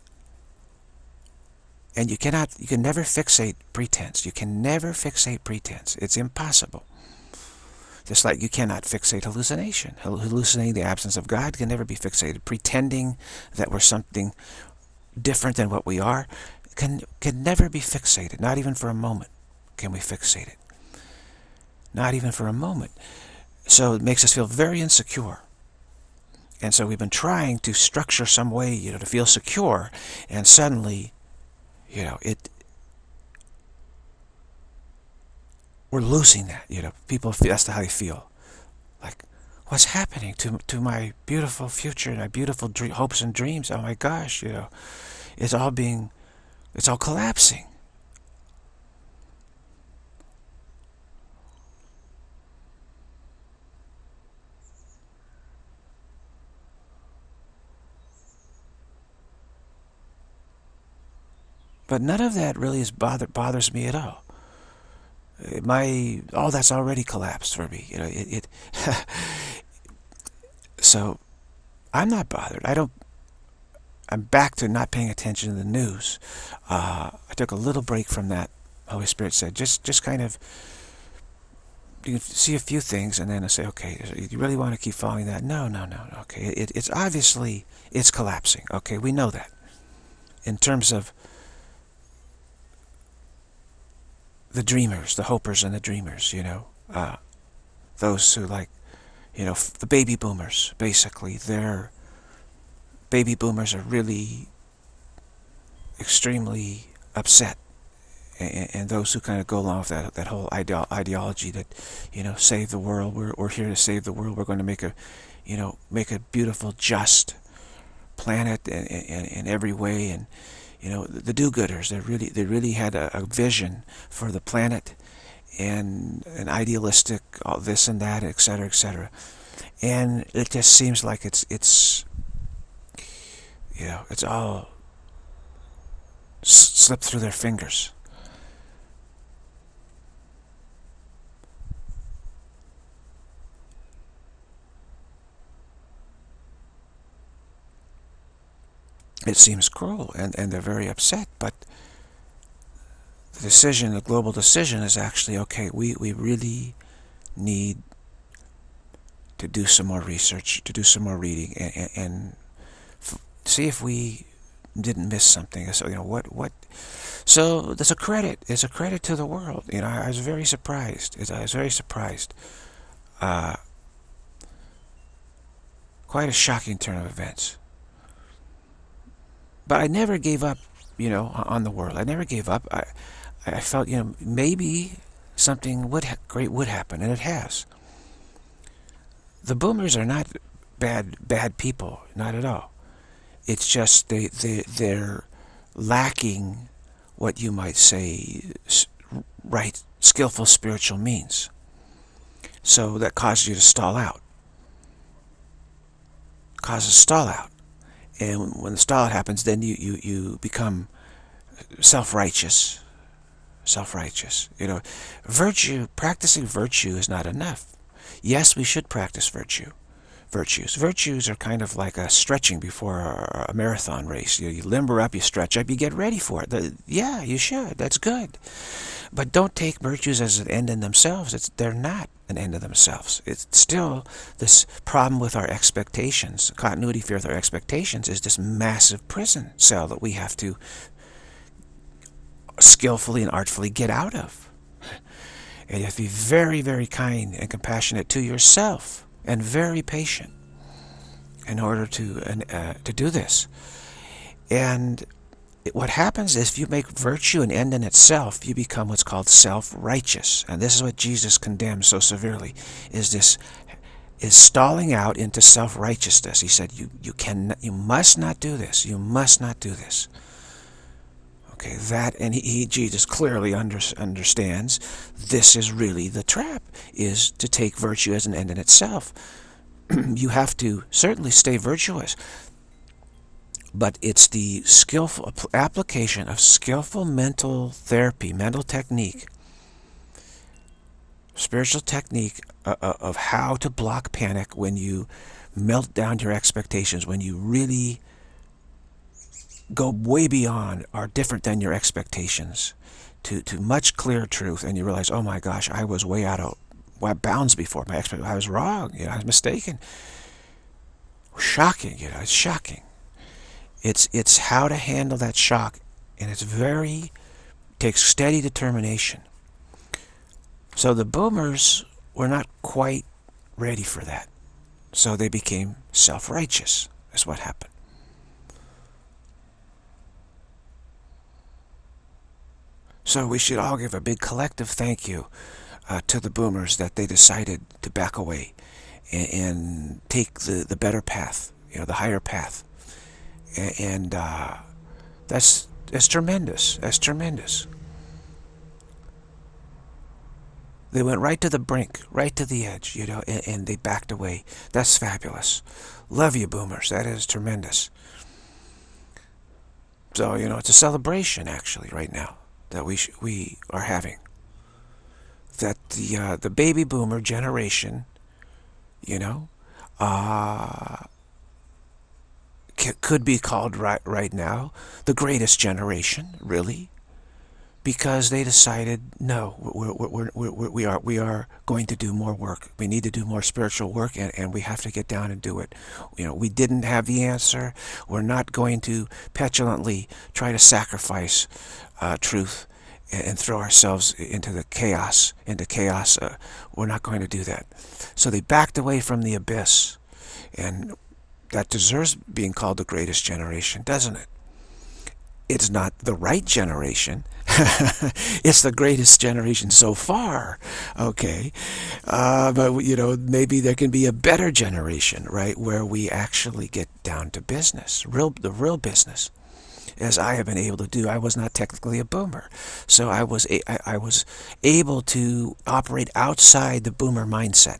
And you can never fixate pretense. You can never fixate pretense. It's impossible. Just like you cannot fixate hallucination. Hallucinating the absence of God can never be fixated. Pretending that we're something different than what we are can never be fixated. Not even for a moment can we fixate it. Not even for a moment. So it makes us feel very insecure. And so we've been trying to structure some way, to feel secure, and suddenly, we're losing that. People feel, that's how they feel. Like, what's happening to my beautiful future and my beautiful hopes and dreams? Oh my gosh, it's all collapsing. But none of that really bothers me at all. All that's already collapsed for me. So I'm not bothered. I'm back to not paying attention to the news. I took a little break from that. Holy Spirit said, just kind of, you can see a few things, and then I say, okay, you really want to keep following that? No. Okay, it's obviously, it's collapsing. Okay, we know that. In terms of the dreamers, the hopers and the dreamers, those who, like, the baby boomers, basically, baby boomers are really extremely upset, and those who kind of go along with that whole ideology that, save the world, we're here to save the world, we're going to make a beautiful, just planet in every way, and the do-gooders, they really had a vision for the planet, and an idealistic, all this and that, etc., etc. And it just seems like it's all slipped through their fingers. It seems cruel, and they're very upset, but the global decision is actually, okay, we really need to do some more research, to do some more reading, and see if we didn't miss something. So what. So there's a credit. It's a credit to the world. I was very surprised. I was very surprised. Quite a shocking turn of events. But I never gave up, on the world. I never gave up. I felt, maybe something great would happen, and it has. The boomers are not bad people, not at all. It's just they're lacking what you might say right skillful spiritual means. So that causes you to stall out. Causes stall out. And when the stall out happens, then you become self-righteous. Self-righteous. Practicing virtue is not enough. Yes, we should practice virtues. Virtues are kind of like a stretching before a marathon race. You limber up, you stretch up, you get ready for it. Yeah, you should. That's good. But don't take virtues as an end in themselves. They're not an end in themselves. It's still this problem with our expectations. Continuity fear with our expectations is this massive prison cell that we have to skillfully and artfully get out of. And you have to be very, very kind and compassionate to yourself and very patient in order to do this. And what happens is if you make virtue an end in itself, you become what's called self-righteous. And this is what Jesus condemns so severely, is stalling out into self-righteousness. He said, you must not do this. You must not do this. Okay, and Jesus clearly understands this is really the trap, is to take virtue as an end in itself. You have to certainly stay virtuous, but it's the skillful application of skillful mental therapy, mental technique, spiritual technique of how to block panic when you melt down your expectations, when you really go way beyond, are different than your expectations, to much clearer truth, and you realize, oh my gosh, I was way out of bounds before. I was wrong, I was mistaken. Shocking, it's shocking. It's how to handle that shock, and takes steady determination. So the boomers were not quite ready for that. So they became self-righteous, is what happened. So we should all give a big collective thank you to the boomers that they decided to back away and take the better path, the higher path. And that's tremendous. That's tremendous. They went right to the brink, right to the edge, and they backed away. That's fabulous. Love you, boomers. That is tremendous. So, it's a celebration, actually, right now, that we are having. That the baby boomer generation, could be called right now the greatest generation, really, because they decided, no, we are going to do more work. We need to do more spiritual work, and we have to get down and do it. We didn't have the answer. We're not going to petulantly try to sacrifice truth and throw ourselves into chaos. We're not going to do that. So they backed away from the abyss, and that deserves being called the greatest generation, doesn't it? It's not the right generation. It's the greatest generation so far, okay? But, maybe there can be a better generation, right, where we actually get down to business, the real business, as I have been able to do. I was not technically a boomer, so I was able to operate outside the boomer mindset.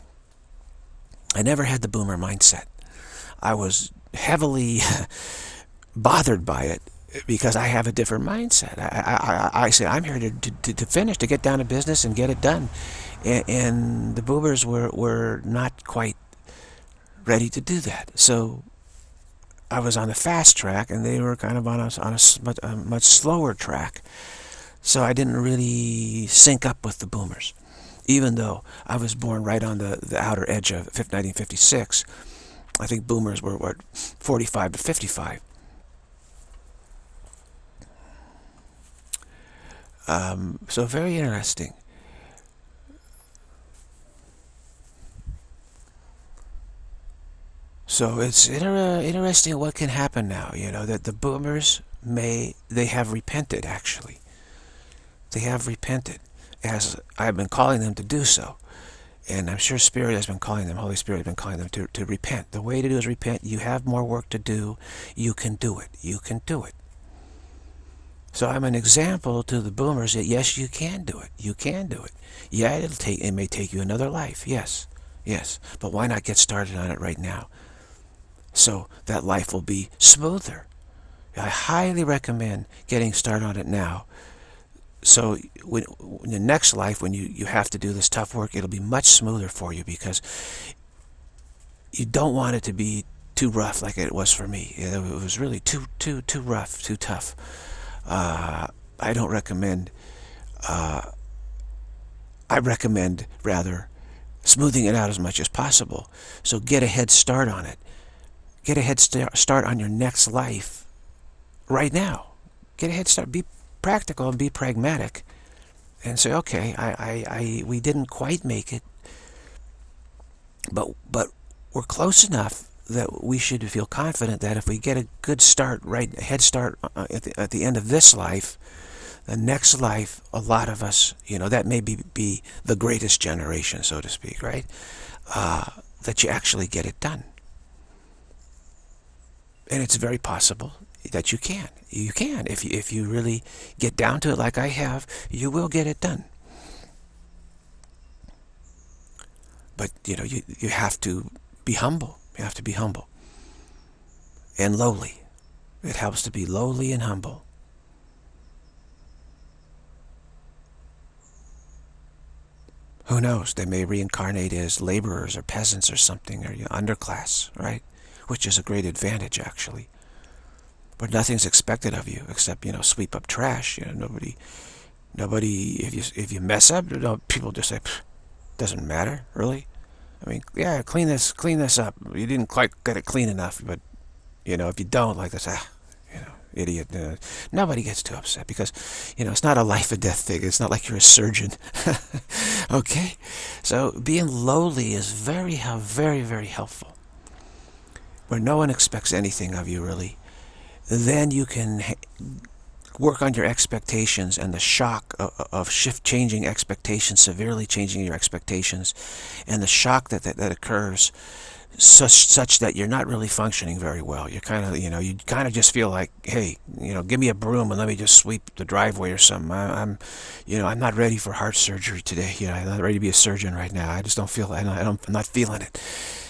I never had the boomer mindset. I was heavily bothered by it because I have a different mindset. I say I'm here to finish, to get down to business and get it done. And the boomers were not quite ready to do that. So I was on the fast track, and they were kind of on a much slower track. So I didn't really sync up with the boomers, even though I was born right on the outer edge of 1956. I think boomers were, 45 to 55. So very interesting. So it's interesting what can happen now, that the boomers they have repented, actually. They have repented, as I've been calling them to do so. And I'm sure Spirit has been calling them, Holy Spirit has been calling them to repent. The way to do is repent. You have more work to do. You can do it. You can do it. So I'm an example to the boomers that yes, you can do it. You can do it. Yeah, it may take you another life. Yes. Yes. But why not get started on it right now? So that life will be smoother. I highly recommend getting started on it now. So in the next life, when you have to do this tough work, it'll be much smoother for you, because you don't want it to be too rough like it was for me. It was really too rough, too tough. I don't recommend. I recommend rather smoothing it out as much as possible. So get a head start on it. Get a head start on your next life right now. Get a head start. Be practical and be pragmatic, and say, okay, we didn't quite make it, but we're close enough that we should feel confident that if we get a good start, a head start at the end of this life, the next life, a lot of us, that may be the greatest generation, so to speak, right? That you actually get it done. And it's very possible that you can. You can. If you really get down to it like I have, you will get it done. But, you have to be humble. You have to be humble. And lowly. It helps to be lowly and humble. Who knows? They may reincarnate as laborers or peasants or something, or underclass, right? Which is a great advantage, actually. But nothing's expected of you except, sweep up trash. Nobody. If you mess up, people just say, doesn't matter, really. I mean, yeah, clean this up. You didn't quite get it clean enough, but if you don't, like this, idiot. Nobody gets too upset, because it's not a life or death thing. It's not like you're a surgeon. Okay, so being lowly is very, very helpful. Where no one expects anything of you, really. Then you can work on your expectations, and the shock of changing expectations, severely changing your expectations, and the shock that occurs, such that you're not really functioning very well. You're kind of, you kind of just feel like, hey, give me a broom and let me just sweep the driveway or something. I'm not ready for heart surgery today. I'm not ready to be a surgeon right now. I just don't feel. I'm not feeling it.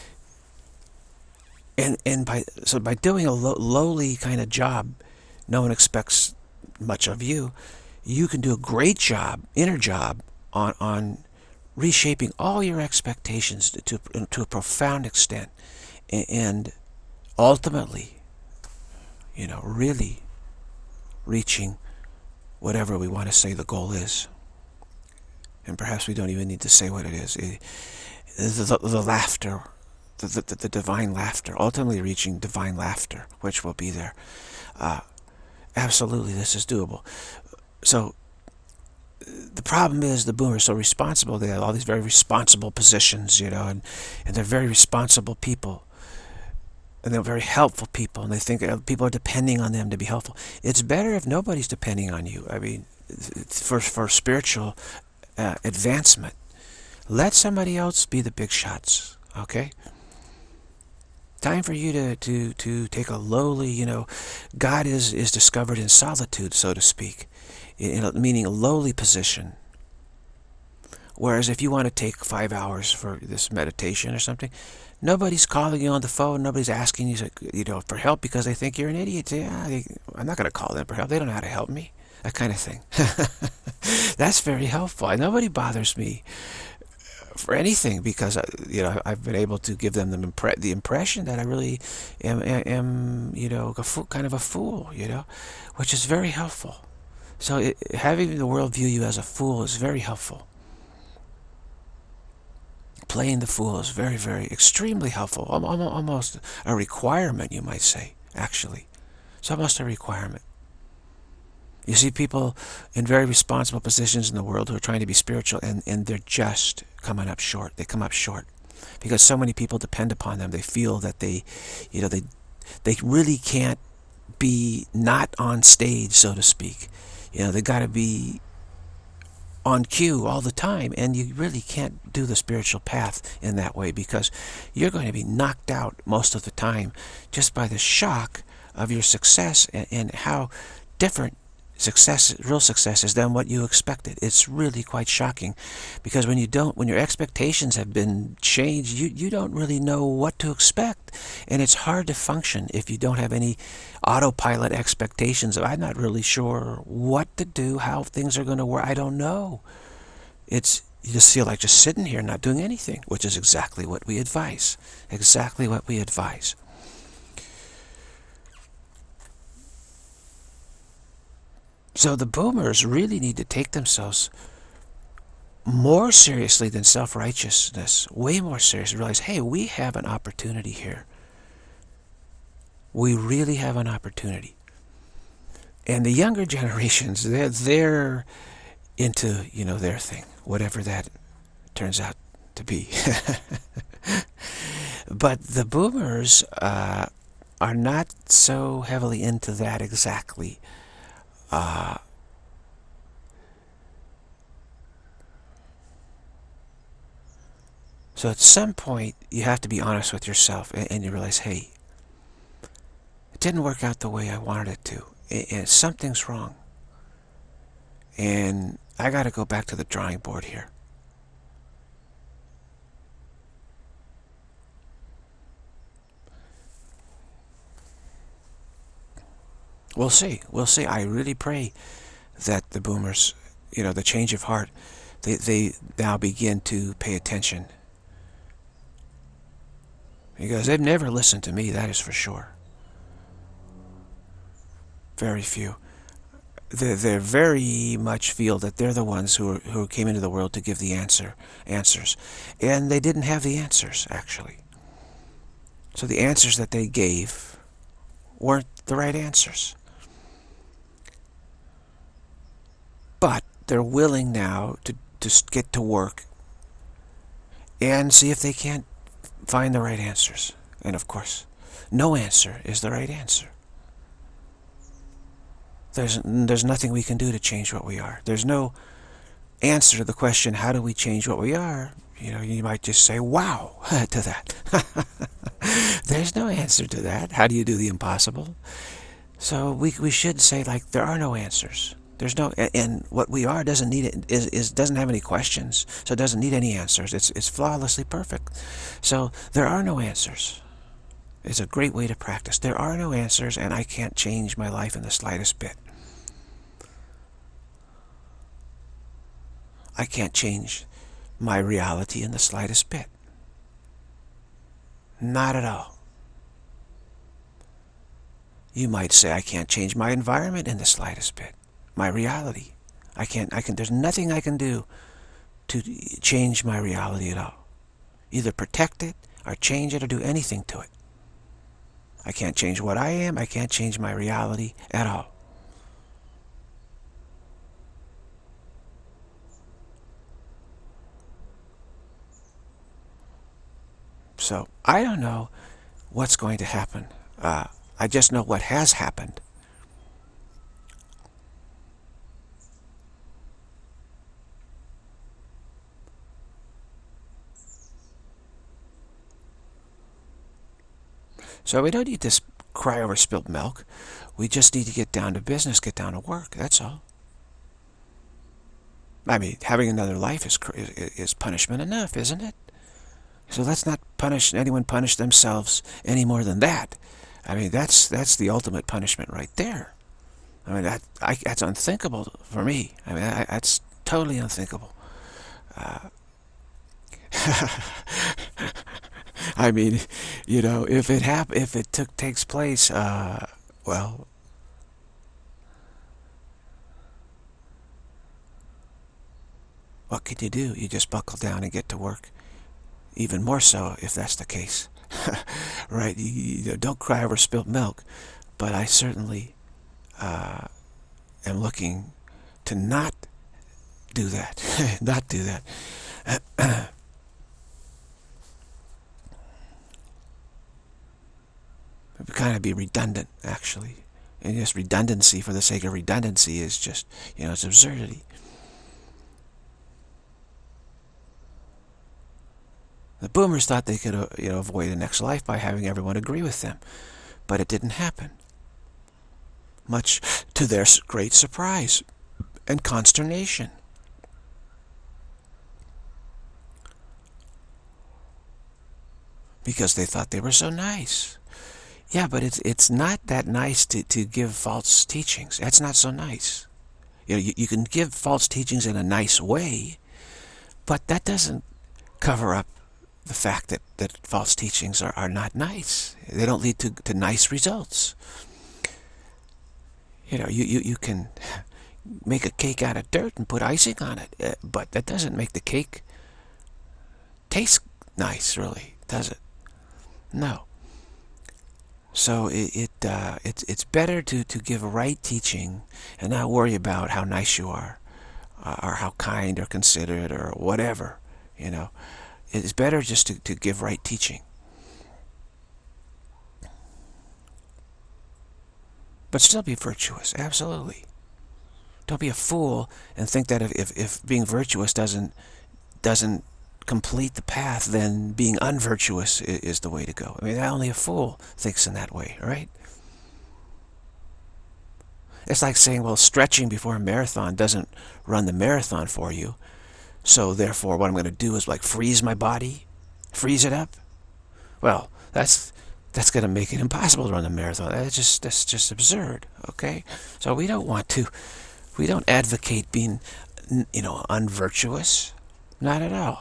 And by doing a lowly kind of job, no one expects much of you. You can do a great job, inner job, on reshaping all your expectations to a profound extent, and ultimately, really reaching whatever we want to say the goal is. And perhaps we don't even need to say what it is. The laughter. The divine laughter, ultimately reaching divine laughter, which will be there. Absolutely, this is doable. So the problem is the boomers are so responsible. They have all these very responsible positions, and they're very responsible people. And they're very helpful people, and they think people are depending on them to be helpful. It's better if nobody's depending on you. I mean, for spiritual advancement, let somebody else be the big shots, okay? Time for you to take a lowly, God is discovered in solitude, so to speak, meaning a lowly position. Whereas if you want to take 5 hours for this meditation or something, nobody's calling you on the phone, nobody's asking you, for help because they think you're an idiot. I'm not going to call them for help. They don't know how to help me. That kind of thing. That's very helpful. Nobody bothers me for anything, because I've been able to give them the impression that I really am kind of a fool, which is very helpful. So having the world view you as a fool is very helpful. Playing the fool is very, very, extremely helpful. Almost a requirement, you might say, actually. It's almost a requirement. You see people in very responsible positions in the world who are trying to be spiritual, and they're just coming up short. They come up short because so many people depend upon them. They feel that they really can't be not on stage, so to speak. They got to be on cue all the time, and you really can't do the spiritual path in that way, because you're going to be knocked out most of the time just by the shock of your success and how different real success is than what you expected. It's really quite shocking, because when your expectations have been changed, you don't really know what to expect, and it's hard to function if you don't have any autopilot expectations of, I'm not really sure what to do, how things are going to work. I don't know. You just feel like just sitting here not doing anything, which is exactly what we advise. Exactly what we advise. So the boomers really need to take themselves more seriously than self-righteousness, way more seriously. Realize, hey, we have an opportunity here. We really have an opportunity. And the younger generations, they're into, their thing, whatever that turns out to be. But the boomers are not so heavily into that exactly. So at some point, you have to be honest with yourself, and you realize, hey, it didn't work out the way I wanted it to, and something's wrong. And I got to go back to the drawing board here. We'll see. We'll see. I really pray that the boomers, the change of heart, they now begin to pay attention. Because they've never listened to me, that is for sure. Very few. They very much feel that they're the ones who came into the world to give the answers. And they didn't have the answers, actually. So the answers that they gave weren't the right answers. But they're willing now to get to work and see if they can't find the right answers. And of course, no answer is the right answer. There's nothing we can do to change what we are. There's no answer to the question, how do we change what we are? You might just say, wow, to that. There's no answer to that. How do you do the impossible? So we should say, like, there are no answers. There's no, and what we are doesn't need it, doesn't have any questions, so it doesn't need any answers. It's flawlessly perfect. So there are no answers. It's a great way to practice. There are no answers, and I can't change my life in the slightest bit. I can't change my reality in the slightest bit. Not at all. You might say, I can't change my environment in the slightest bit. My reality. There's nothing I can do to change my reality at all. Either protect it, or change it, or do anything to it. I can't change what I am. I can't change my reality at all. So, I don't know what's going to happen. I just know what has happened. So we don't need to cry over spilled milk. We just need to get down to business, get down to work. That's all. I mean, having another life is punishment enough, isn't it? So let's not punish themselves any more than that. I mean, that's the ultimate punishment right there. I mean, that's unthinkable for me. I mean, that's totally unthinkable. I mean, if it takes place, well, what can you do? You just buckle down and get to work. Even more so if that's the case. Right? You don't cry over spilt milk, but I certainly am am looking to not do that. Not do that. It would kind of be redundant, actually. And just redundancy for the sake of redundancy is just, it's absurdity. The boomers thought they could, avoid the next life by having everyone agree with them. But it didn't happen. Much to their great surprise and consternation. Because they thought they were so nice. Yeah, but it's not that nice to give false teachings. That's not so nice. You can give false teachings in a nice way, but that doesn't cover up the fact that false teachings are not nice. They don't lead to nice results. You can make a cake out of dirt and put icing on it, but that doesn't make the cake taste nice, really, does it? No. So it's better to give right teaching and not worry about how nice you are, or how kind or considerate or whatever. It's better just to give right teaching. But still be virtuous, absolutely. Don't be a fool and think that if being virtuous doesn't complete the path, then being unvirtuous is the way to go. I mean, only a fool thinks in that way, right? It's like saying, well, stretching before a marathon doesn't run the marathon for you. So therefore, what I'm going to do is like freeze my body, freeze it up. Well, that's going to make it impossible to run the marathon. That's just absurd. Okay, so we don't advocate being, unvirtuous, not at all.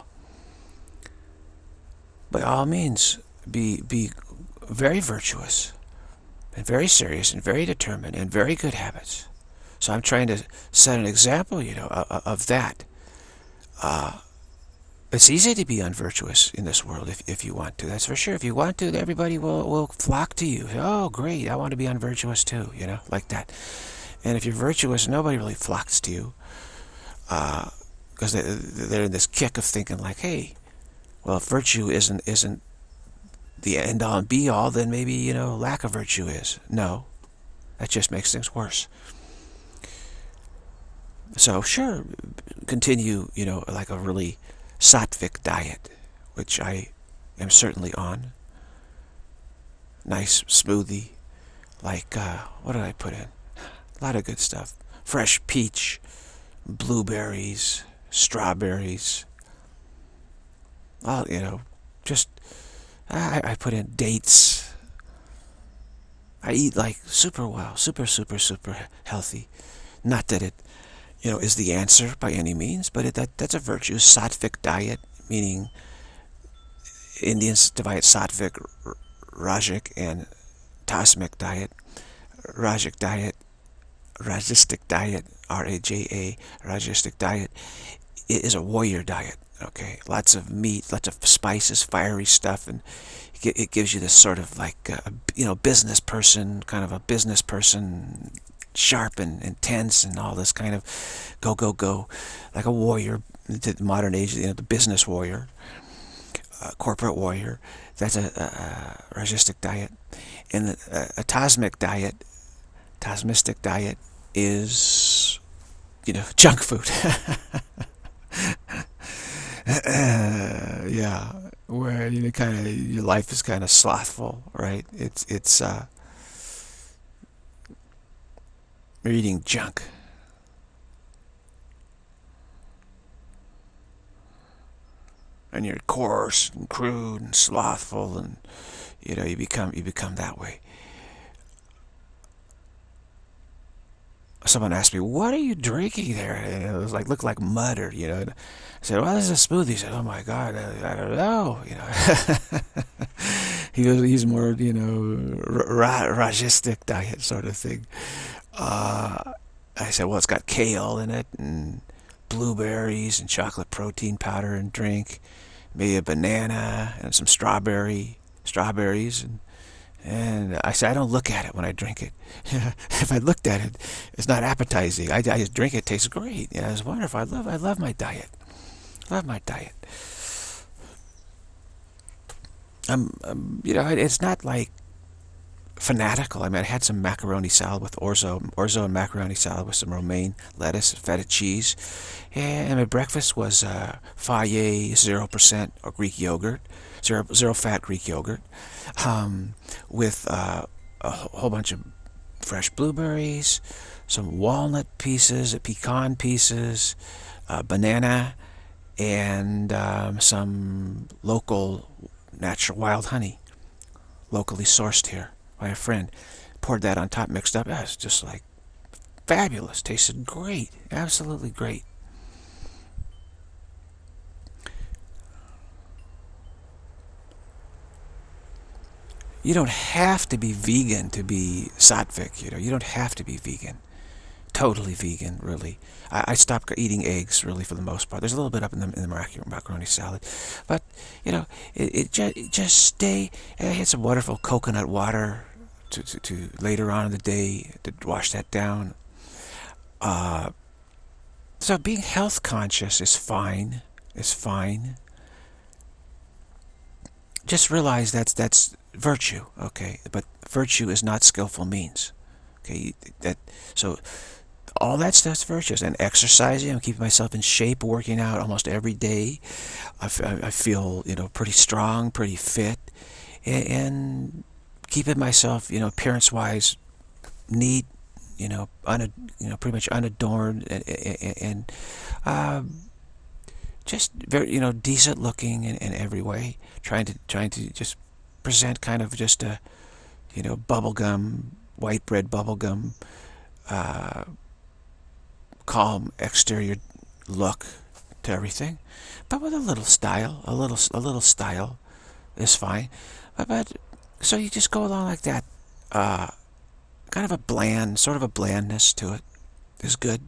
By all means, be very virtuous, and very serious, and very determined, and very good habits. So I'm trying to set an example, of that. It's easy to be unvirtuous in this world if you want to. That's for sure. If you want to, everybody will flock to you. Oh, great, I want to be unvirtuous too, like that. And if you're virtuous, nobody really flocks to you, because they're in this kick of thinking like, hey, well, if virtue isn't the end-all and be-all, then maybe, lack of virtue is. No, that just makes things worse. So, sure, continue, like a really sattvic diet, which I am certainly on. Nice smoothie, like, what did I put in? A lot of good stuff. Fresh peach, blueberries, strawberries. Well, just, I put in dates. I eat like super well, super healthy. Not that it, is the answer by any means, but that's a virtue. Sattvic diet, meaning Indians divide sattvic, rajic, and tasmic diet. Rajistic diet, R-A-J-A, rajistic diet, is a warrior diet. Okay, lots of meat, lots of spices, fiery stuff, and it gives you this sort of like, business person, kind of a business person, sharp and intense, and all this kind of go, like a warrior, the modern age, the business warrior, corporate warrior. That's a rajistic diet. And a tasmistic diet is, junk food. Yeah, where your life is kind of slothful, right? It's you're eating junk. And you're coarse and crude and slothful, and you become that way. Someone asked me, "What are you drinking there?" And it was like, looked like mud, or I said, "Well, this is a smoothie." He said, "Oh my God, I don't know." He's more, rajistic diet sort of thing. I said, "Well, it's got kale in it, and blueberries, and chocolate protein powder and drink, maybe a banana and some strawberries, And I said, I don't look at it when I drink it. If I looked at it, it's not appetizing. I just drink it. It tastes great. Yeah, it's wonderful. I love my diet. Love my diet. It's not like fanatical. I mean, I had some macaroni salad with orzo and macaroni salad with some romaine lettuce, feta cheese, and my breakfast was Fage 0% or Greek yogurt, zero fat Greek yogurt, with a whole bunch of fresh blueberries, some walnut pieces, pecan pieces, banana, and some local natural wild honey, locally sourced here by a friend. Poured that on top, mixed up. It's just like fabulous. Tasted great. Absolutely great. You don't have to be vegan to be sattvic, You don't have to be vegan. Totally vegan, really. I stopped eating eggs, really, for the most part. There's a little bit up in the macaroni salad. But, it just stay. I had some wonderful coconut water to later on in the day to wash that down. So being health conscious is fine. It's fine. Just realize that's virtue, okay? But virtue is not skillful means. Okay, so all that stuff's virtuous. And exercising, I'm keeping myself in shape, working out almost every day. I feel, pretty strong, pretty fit, and keeping myself, appearance-wise, neat, pretty much unadorned, and just very, decent looking in every way. Trying to just present kind of just a, bubblegum, white bread bubblegum, calm exterior look to everything, but with a little style. A little style is fine. But so you just go along like that. Kind of a bland, sort of a blandness to it is good.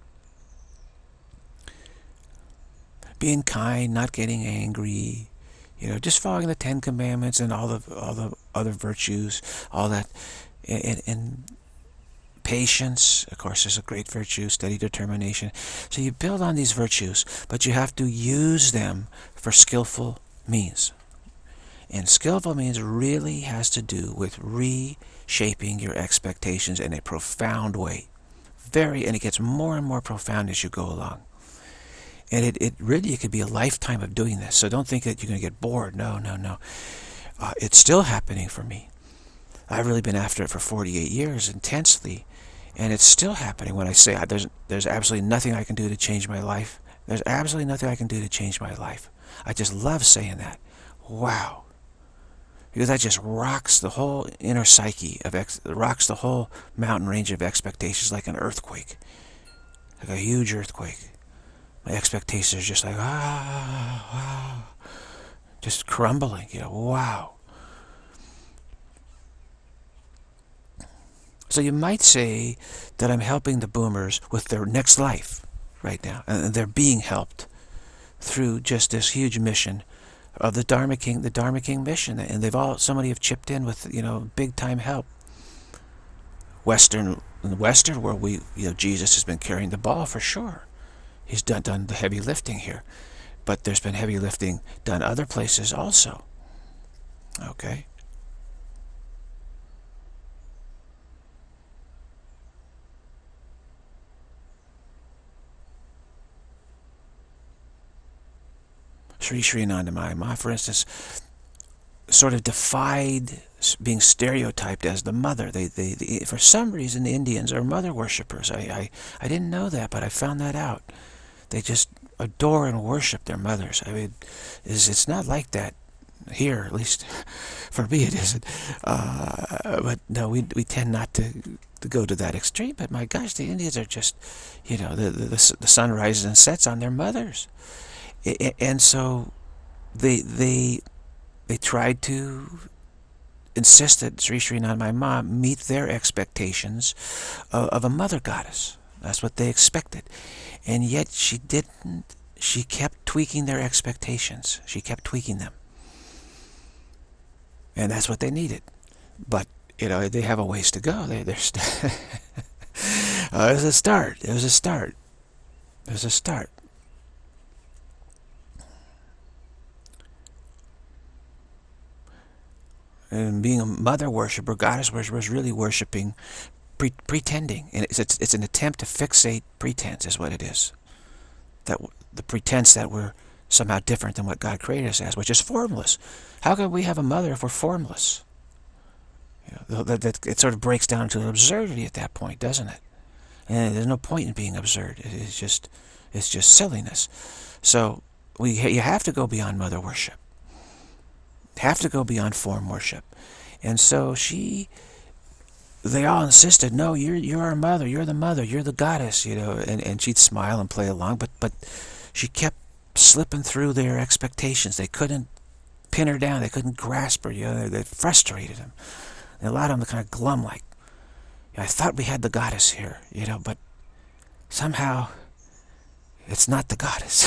Being kind, not getting angry, just following the 10 Commandments and all the other virtues, all that, and patience, of course, is a great virtue. Steady determination. So you build on these virtues, but you have to use them for skillful means. And skillful means really has to do with reshaping your expectations in a profound way. And it gets more and more profound as you go along. And it really could be a lifetime of doing this. So don't think that you're going to get bored. No. It's still happening for me. I've really been after it for 48 years intensely. And it's still happening when I say there's absolutely nothing I can do to change my life. There's absolutely nothing I can do to change my life. I just love saying that. Wow. Because that just rocks the whole inner psyche, rocks the whole mountain range of expectations like an earthquake. Like a huge earthquake. My expectations are just like, wow. Just crumbling, wow. So you might say that I'm helping the boomers with their next life right now. And they're being helped through just this huge mission of the Dharma King mission. And so many have chipped in with, big time help. In the Western world, Jesus has been carrying the ball for sure. He's done the heavy lifting here. But there's been heavy lifting done other places also. Okay? Sri Srinandamaya Ma, for instance, sort of defied being stereotyped as the mother. They for some reason, the Indians are mother worshippers. I didn't know that, but I found that out. They just adore and worship their mothers. I mean, it's not like that here, at least for me it isn't. But no, we tend not to go to that extreme. But my gosh, the Indians are just, the sun rises and sets on their mothers. And so they tried to insist that Sri Srinath, my mom, meet their expectations of a mother goddess. That's what they expected. And yet she didn't. She kept tweaking their expectations. She kept tweaking them. And that's what they needed. But they have a ways to go. They're it was a start. It was a start. It was a start. And being a mother worshiper, goddess worshiper, is really worshiping, pretending. And it's an attempt to fixate pretense, is what it is. That the pretense that we're somehow different than what God created us as, which is formless. How can we have a mother if we're formless? That it sort of breaks down to absurdity at that point, doesn't it? And there's no point in being absurd. It's just silliness. So you have to go beyond mother worship. Have to go beyond form worship. And so they all insisted, no, you're our mother, you're the goddess, and she'd smile and play along, but she kept slipping through their expectations. They couldn't pin her down, they couldn't grasp her, they frustrated them. And a lot of them kind of glum, like, I thought we had the goddess here, but somehow it's not the goddess.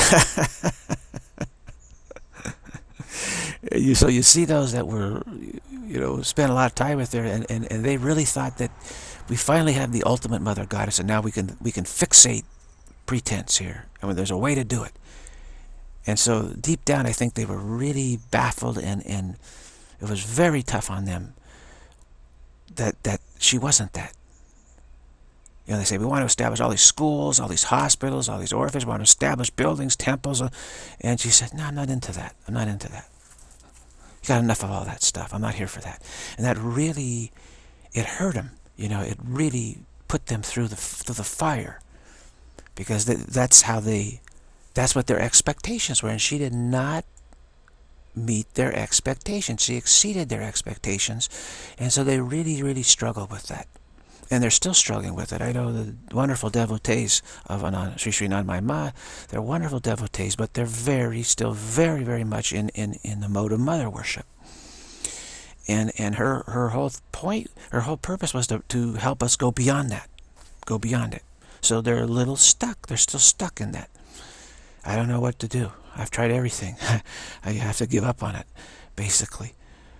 So you see those that were, spent a lot of time with her, and they really thought that we finally have the ultimate mother goddess, and now we can fixate pretense here. I mean, there's a way to do it. And so deep down, I think they were really baffled, and it was very tough on them that she wasn't that. They say, we want to establish all these schools, all these hospitals, all these orphans, we want to establish buildings, temples. And she said, no, I'm not into that. I'm not into that. You got enough of all that stuff. I'm not here for that. And that really, it hurt them. It really put them through the fire. Because that's what their expectations were. And she did not meet their expectations. She exceeded their expectations. And so they really, really struggled with that. And they're still struggling with it. I know the wonderful devotees of Sri Sri Anandamayi Ma, they're wonderful devotees, but they're still very, very much in the mode of mother worship. And her whole point, her whole purpose was to help us go beyond that. Go beyond it. So they're a little stuck. They're still stuck in that. I don't know what to do. I've tried everything. I have to give up on it, basically.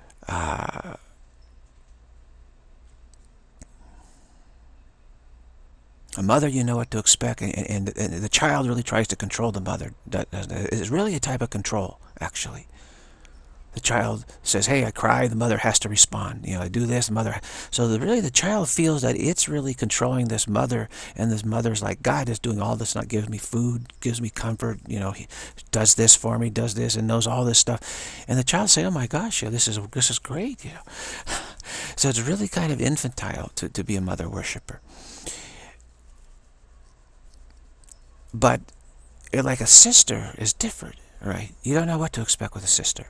A mother, you know what to expect, and the child really tries to control the mother. It's really a type of control, actually. The child says, hey, I cry, the mother has to respond. I do this, the mother... So really the child feels that it's really controlling this mother, and this mother's like, God is doing all this, not gives me food, gives me comfort, he does this for me, does this, and knows all this stuff. And the child say, oh my gosh, this is great, So it's really kind of infantile to be a mother worshiper. But like a sister is different, right? You don't know what to expect with a sister.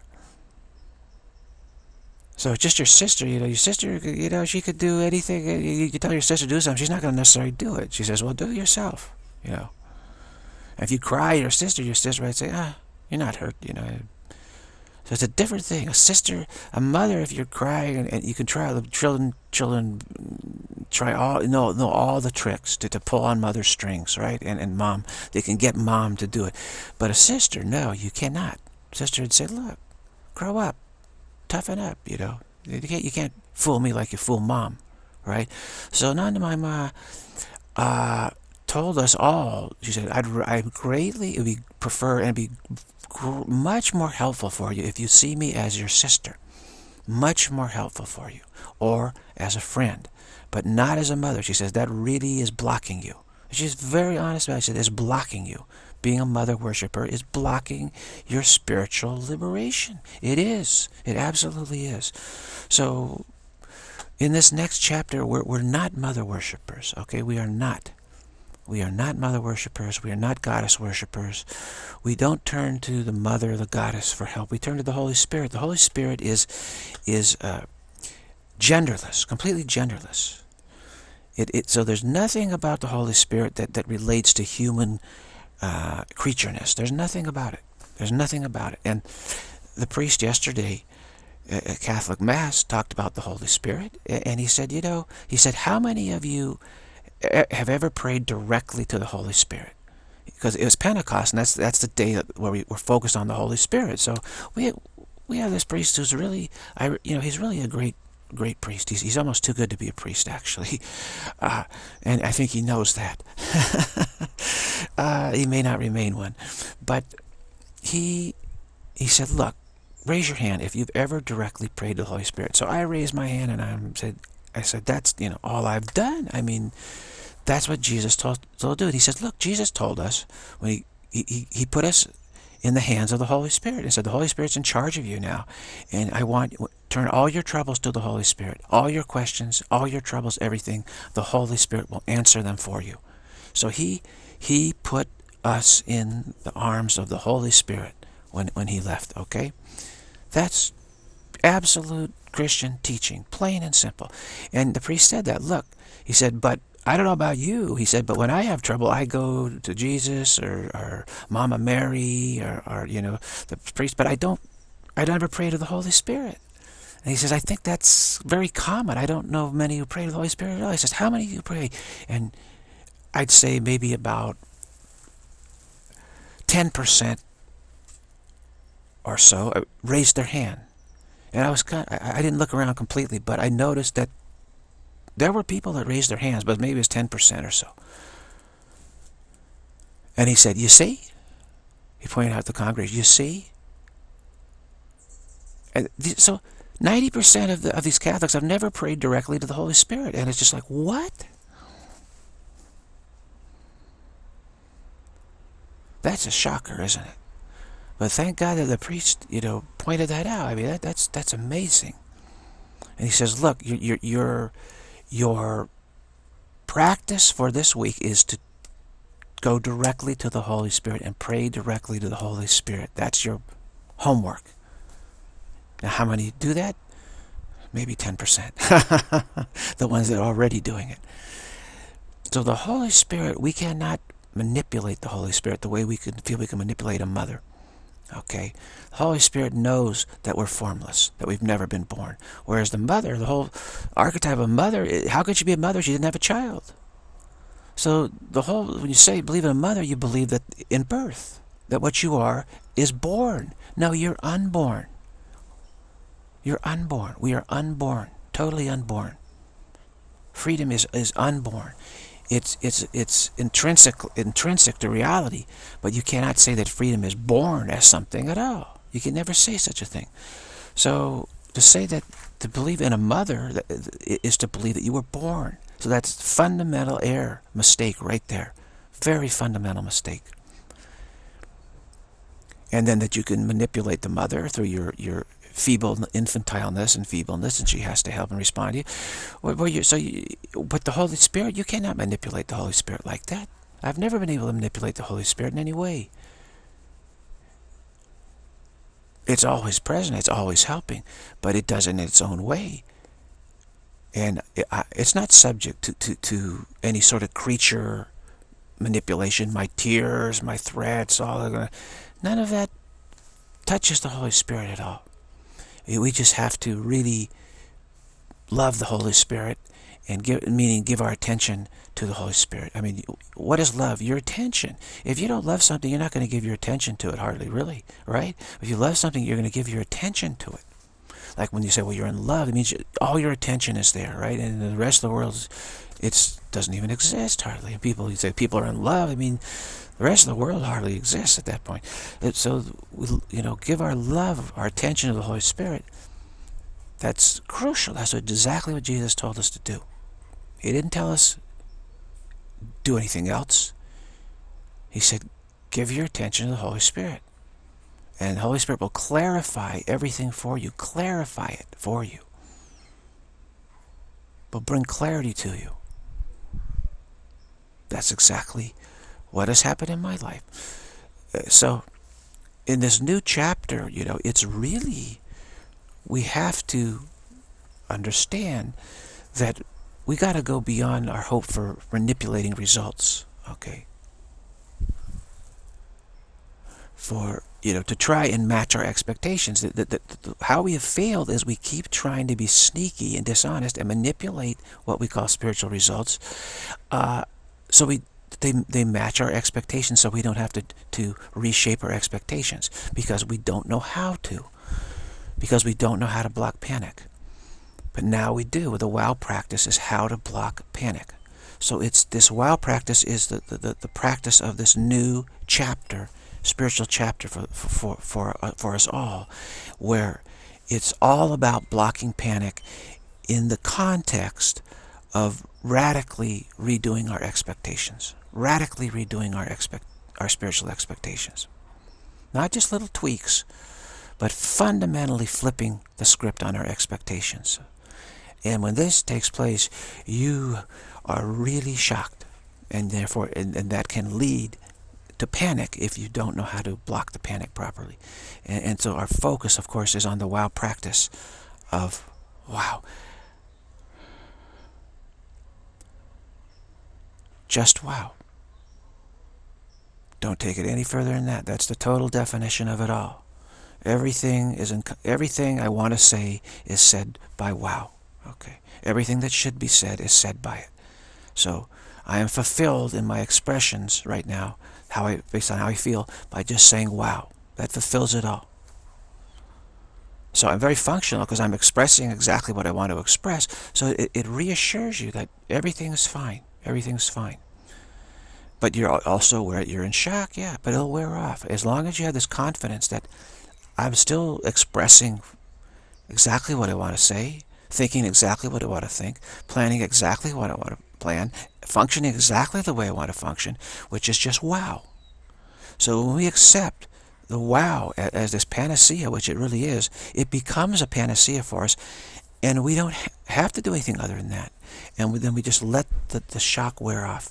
So it's just your sister, your sister, she could do anything. You tell your sister to do something, she's not going to necessarily do it. She says, well, do it yourself, If you cry your sister might say, you're not hurt, So it's a different thing. A sister, a mother, if you're crying, and you can try, the children try all the tricks to pull on mother's strings, right? And mom, they can get mom to do it. But a sister, no, you cannot. Sister would say, look, grow up, toughen up, You can't fool me like you fool mom, right? So Anandamayi Ma told us all, she said, it would be prefer and be much more helpful for you if you see me as your sister. Much more helpful for you. Or as a friend. But not as a mother. She says that really is blocking you. She's very honest about it. She said it's blocking you. Being a mother worshiper is blocking your spiritual liberation. It is. It absolutely is. So in this next chapter, we're not mother worshippers. Okay, we are not. We are not mother worshippers. We are not goddess worshippers. We don't turn to the mother, the goddess, for help. We turn to the Holy Spirit. The Holy Spirit is genderless, completely genderless. So there's nothing about the Holy Spirit that relates to human creatureness. There's nothing about it. There's nothing about it. And the priest yesterday at Catholic Mass talked about the Holy Spirit, and he said, how many of you have ever prayed directly to the Holy Spirit? Because it was Pentecost, and that's the day where we're focused on the Holy Spirit. So we have this priest who's really, he's really a great great priest. He's almost too good to be a priest, actually. And I think he knows that. He may not remain one. But he said, look, raise your hand if you've ever directly prayed to the Holy Spirit. So I raised my hand and I said, that's, all I've done. I mean, that's what Jesus told dude. He said, look, Jesus told us when he put us in the hands of the Holy Spirit. He said, the Holy Spirit's in charge of you now. And I want you, turn all your troubles to the Holy Spirit. All your questions, all your troubles, everything, the Holy Spirit will answer them for you. So he put us in the arms of the Holy Spirit when he left, okay? That's absolute Christian teaching, plain and simple. And the priest said that. Look, he said, but I don't know about you. He said, but when I have trouble, I go to Jesus or Mama Mary or the priest, but I don't ever pray to the Holy Spirit. And he says, I think that's very common. I don't know many who pray to the Holy Spirit at all. He says, how many do you pray? And I'd say maybe about 10% or so raised their hand. And I didn't look around completely, but I noticed that there were people that raised their hands, but maybe it's 10% or so. And he said, you see? He pointed out to the congregation, you see? And so 90% of these Catholics have never prayed directly to the Holy Spirit. And it's just like, what? That's a shocker, isn't it? But thank God that the priest, pointed that out. I mean, that's amazing. And he says, look, your practice for this week is to go directly to the Holy Spirit and pray directly to the Holy Spirit. That's your homework. Now, how many do that? Maybe 10%. The ones that are already doing it. So the Holy Spirit, we cannot manipulate the Holy Spirit the way we feel we can manipulate a mother. Okay? The Holy Spirit knows that we're formless, that we've never been born. Whereas the mother, the whole archetype of a mother, how could she be a mother if she didn't have a child? So when you say believe in a mother, you believe that in birth, that what you are is born. No, you're unborn. You're unborn. We are unborn, totally unborn. Freedom is unborn. It's intrinsic to reality, but you cannot say that freedom is born as something at all. You can never say such a thing. So to say that to believe in a mother is to believe that you were born. So that's fundamental error, mistake right there. Very fundamental mistake. And then that you can manipulate the mother through your feeble infantileness and feebleness, and she has to help and respond to you. But the Holy Spirit, you cannot manipulate the Holy Spirit like that. I've never been able to manipulate the Holy Spirit in any way. It's always present, it's always helping, but it does it in its own way. And it's not subject to any sort of creature manipulation. My tears, my threats, none of that touches the Holy Spirit at all. We just have to really love the Holy Spirit and give our attention to the Holy Spirit. I mean, what is love? Your attention. If you don't love something, you're not going to give your attention to it hardly, really, right? If you love something, you're going to give your attention to it. Like when you say, well, you're in love, it means all your attention is there, right? And the rest of the world, it doesn't even exist hardly. And you say people are in love, I mean, the rest of the world hardly exists at that point. So, give our love, our attention to the Holy Spirit. That's crucial. That's exactly what Jesus told us to do. He didn't tell us do anything else. He said, give your attention to the Holy Spirit. And the Holy Spirit will clarify everything for you. Clarify it for you. Will bring clarity to you. That's exactly what has happened in my life. So, in this new chapter, it's really, we have to understand that we got to go beyond our hope for manipulating results, okay? To try and match our expectations. How we have failed is we keep trying to be sneaky and dishonest and manipulate what we call spiritual results. So they match our expectations, so we don't have to reshape our expectations because we don't know how to. Because we don't know how to block panic. But now we do. The wow practice is how to block panic. So it's this wow practice is the practice of this new chapter, spiritual chapter for us all, where it's all about blocking panic in the context of radically redoing our expectations, radically redoing our spiritual expectations. Not just little tweaks, but fundamentally flipping the script on our expectations. And when this takes place, you are really shocked, and therefore, and that can lead to panic if you don't know how to block the panic properly. And so our focus, of course, is on the wow practice of wow. Just wow. Don't take it any further than that. That's the total definition of it all. Everything I want to say is said by wow. Okay. Everything that should be said is said by it. So I am fulfilled in my expressions right now, based on how I feel, by just saying wow. That fulfills it all. So I'm very functional because I'm expressing exactly what I want to express. So it reassures you that everything is fine. Everything's fine. But you're also you're in shock, yeah, but it'll wear off. As long as you have this confidence that I'm still expressing exactly what I want to say, thinking exactly what I want to think, planning exactly what I want to plan, functioning exactly the way I want to function, which is just wow. So when we accept the wow as this panacea, which it really is, it becomes a panacea for us, and we don't have to do anything other than that. And then we just let the shock wear off.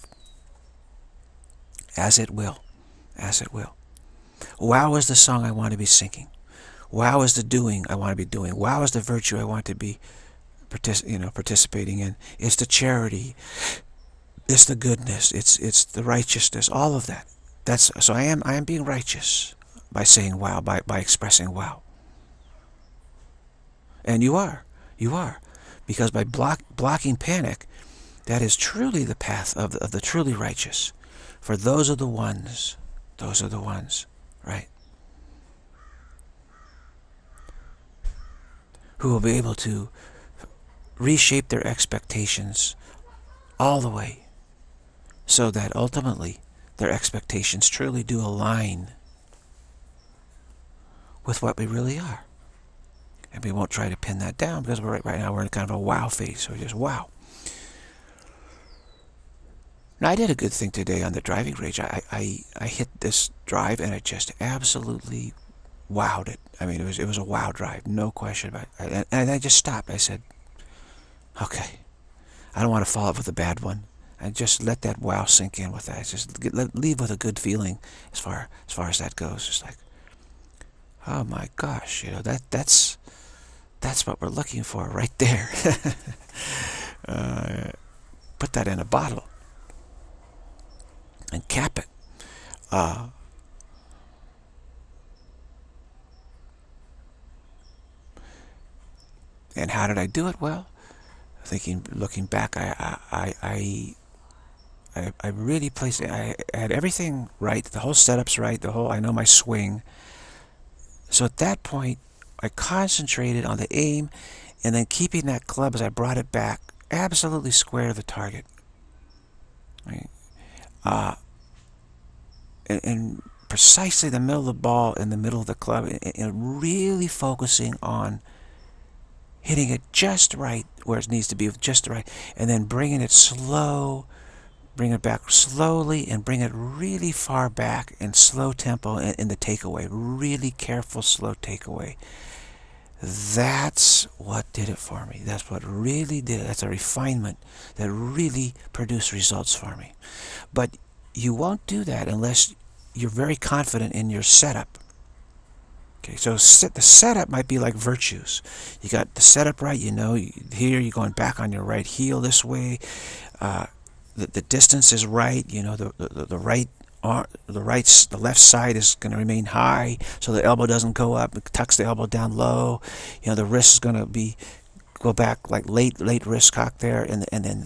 As it will. As it will. Wow is the song I want to be singing. Wow is the doing I want to be doing. Wow is the virtue I want to be participating in. It's the charity. It's the goodness. It's the righteousness. All of that. So I am being righteous by saying wow, by expressing wow. And you are. You are. Because by blocking panic, that is truly the path of the truly righteous. For those are the ones, right, who will be able to reshape their expectations all the way, so that ultimately their expectations truly do align with what we really are. And we won't try to pin that down, because right now we're in kind of a wow phase, so just wow. Now, I did a good thing today on the driving range. I hit this drive, and it just absolutely wowed it. I mean, it was a wow drive, no question about it. And I just stopped. I said, okay, I don't want to follow up with a bad one. And just let that wow sink in with that. Just leave with a good feeling as far as that goes. Just like, oh my gosh, that's what we're looking for right there. Put that in a bottle and cap it. And how did I do it? Well, looking back, I really placed it. I had everything right. The whole setup's right. I know my swing. So at that point, I concentrated on the aim, and then keeping that club as I brought it back absolutely square to the target. Right? And precisely the middle of the ball in the middle of the club, and really focusing on hitting it just right where it needs to be, just right, and then bringing it bring it back slowly, and bring it really far back in slow tempo in the takeaway, really careful, slow takeaway. That's what did it for me. That's what really did it. That's a refinement that really produced results for me. But you won't do that unless you're very confident in your setup. Okay, so the setup might be like virtues. You got the setup right, here you're going back on your right heel this way. The distance is right, the left side is going to remain high, so the elbow doesn't go up. It tucks the elbow down low. The wrist is going to go back like late wrist cock there, and then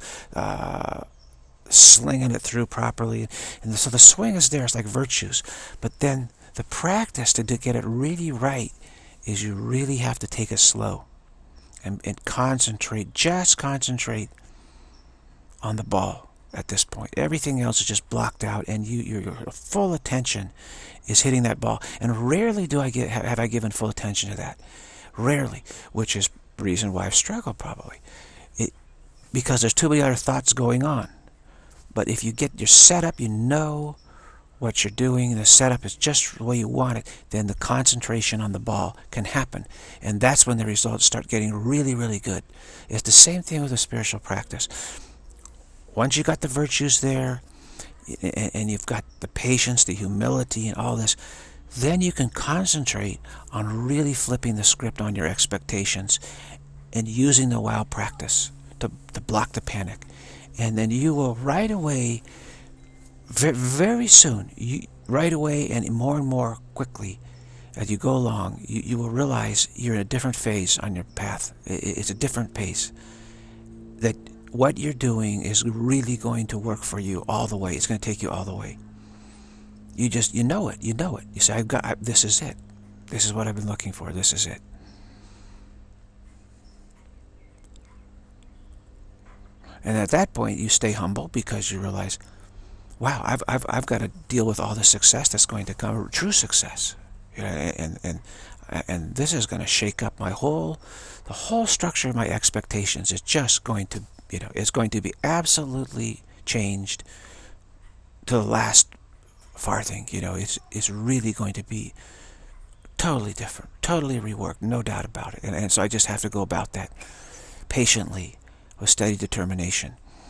slinging it through properly. And so the swing is there. It's like virtues. But then the practice to get it really right is you really have to take it slow. and concentrate, just concentrate on the ball at this point. Everything else is just blocked out, and your full attention is hitting that ball. And rarely do have I given full attention to that. Rarely, which is the reason why I've struggled probably. Because there's too many other thoughts going on. But if you get your setup, you know what you're doing, the setup is just the way you want it, then the concentration on the ball can happen. And that's when the results start getting really, really good. It's the same thing with a spiritual practice. Once you got the virtues there, and you've got the patience, the humility, and all this, then you can concentrate on really flipping the script on your expectations and using the wow practice to block the panic. And then you will right away, very soon, right away and more quickly, as you go along, you will realize you're in a different phase on your path. It's a different pace. That what you're doing is really going to work for you all the way. It's going to take you all the way. You know it. You know it. You say, this is it. This is what I've been looking for. This is it. And at that point, you stay humble because you realize, wow, I've got to deal with all the success that's going to come, true success, you know, and this is going to shake up the whole structure of my expectations. Is just going to, it's going to be absolutely changed to the last farthing. It's really going to be totally different, totally reworked, no doubt about it. And so I just have to go about that patiently, with steady determination.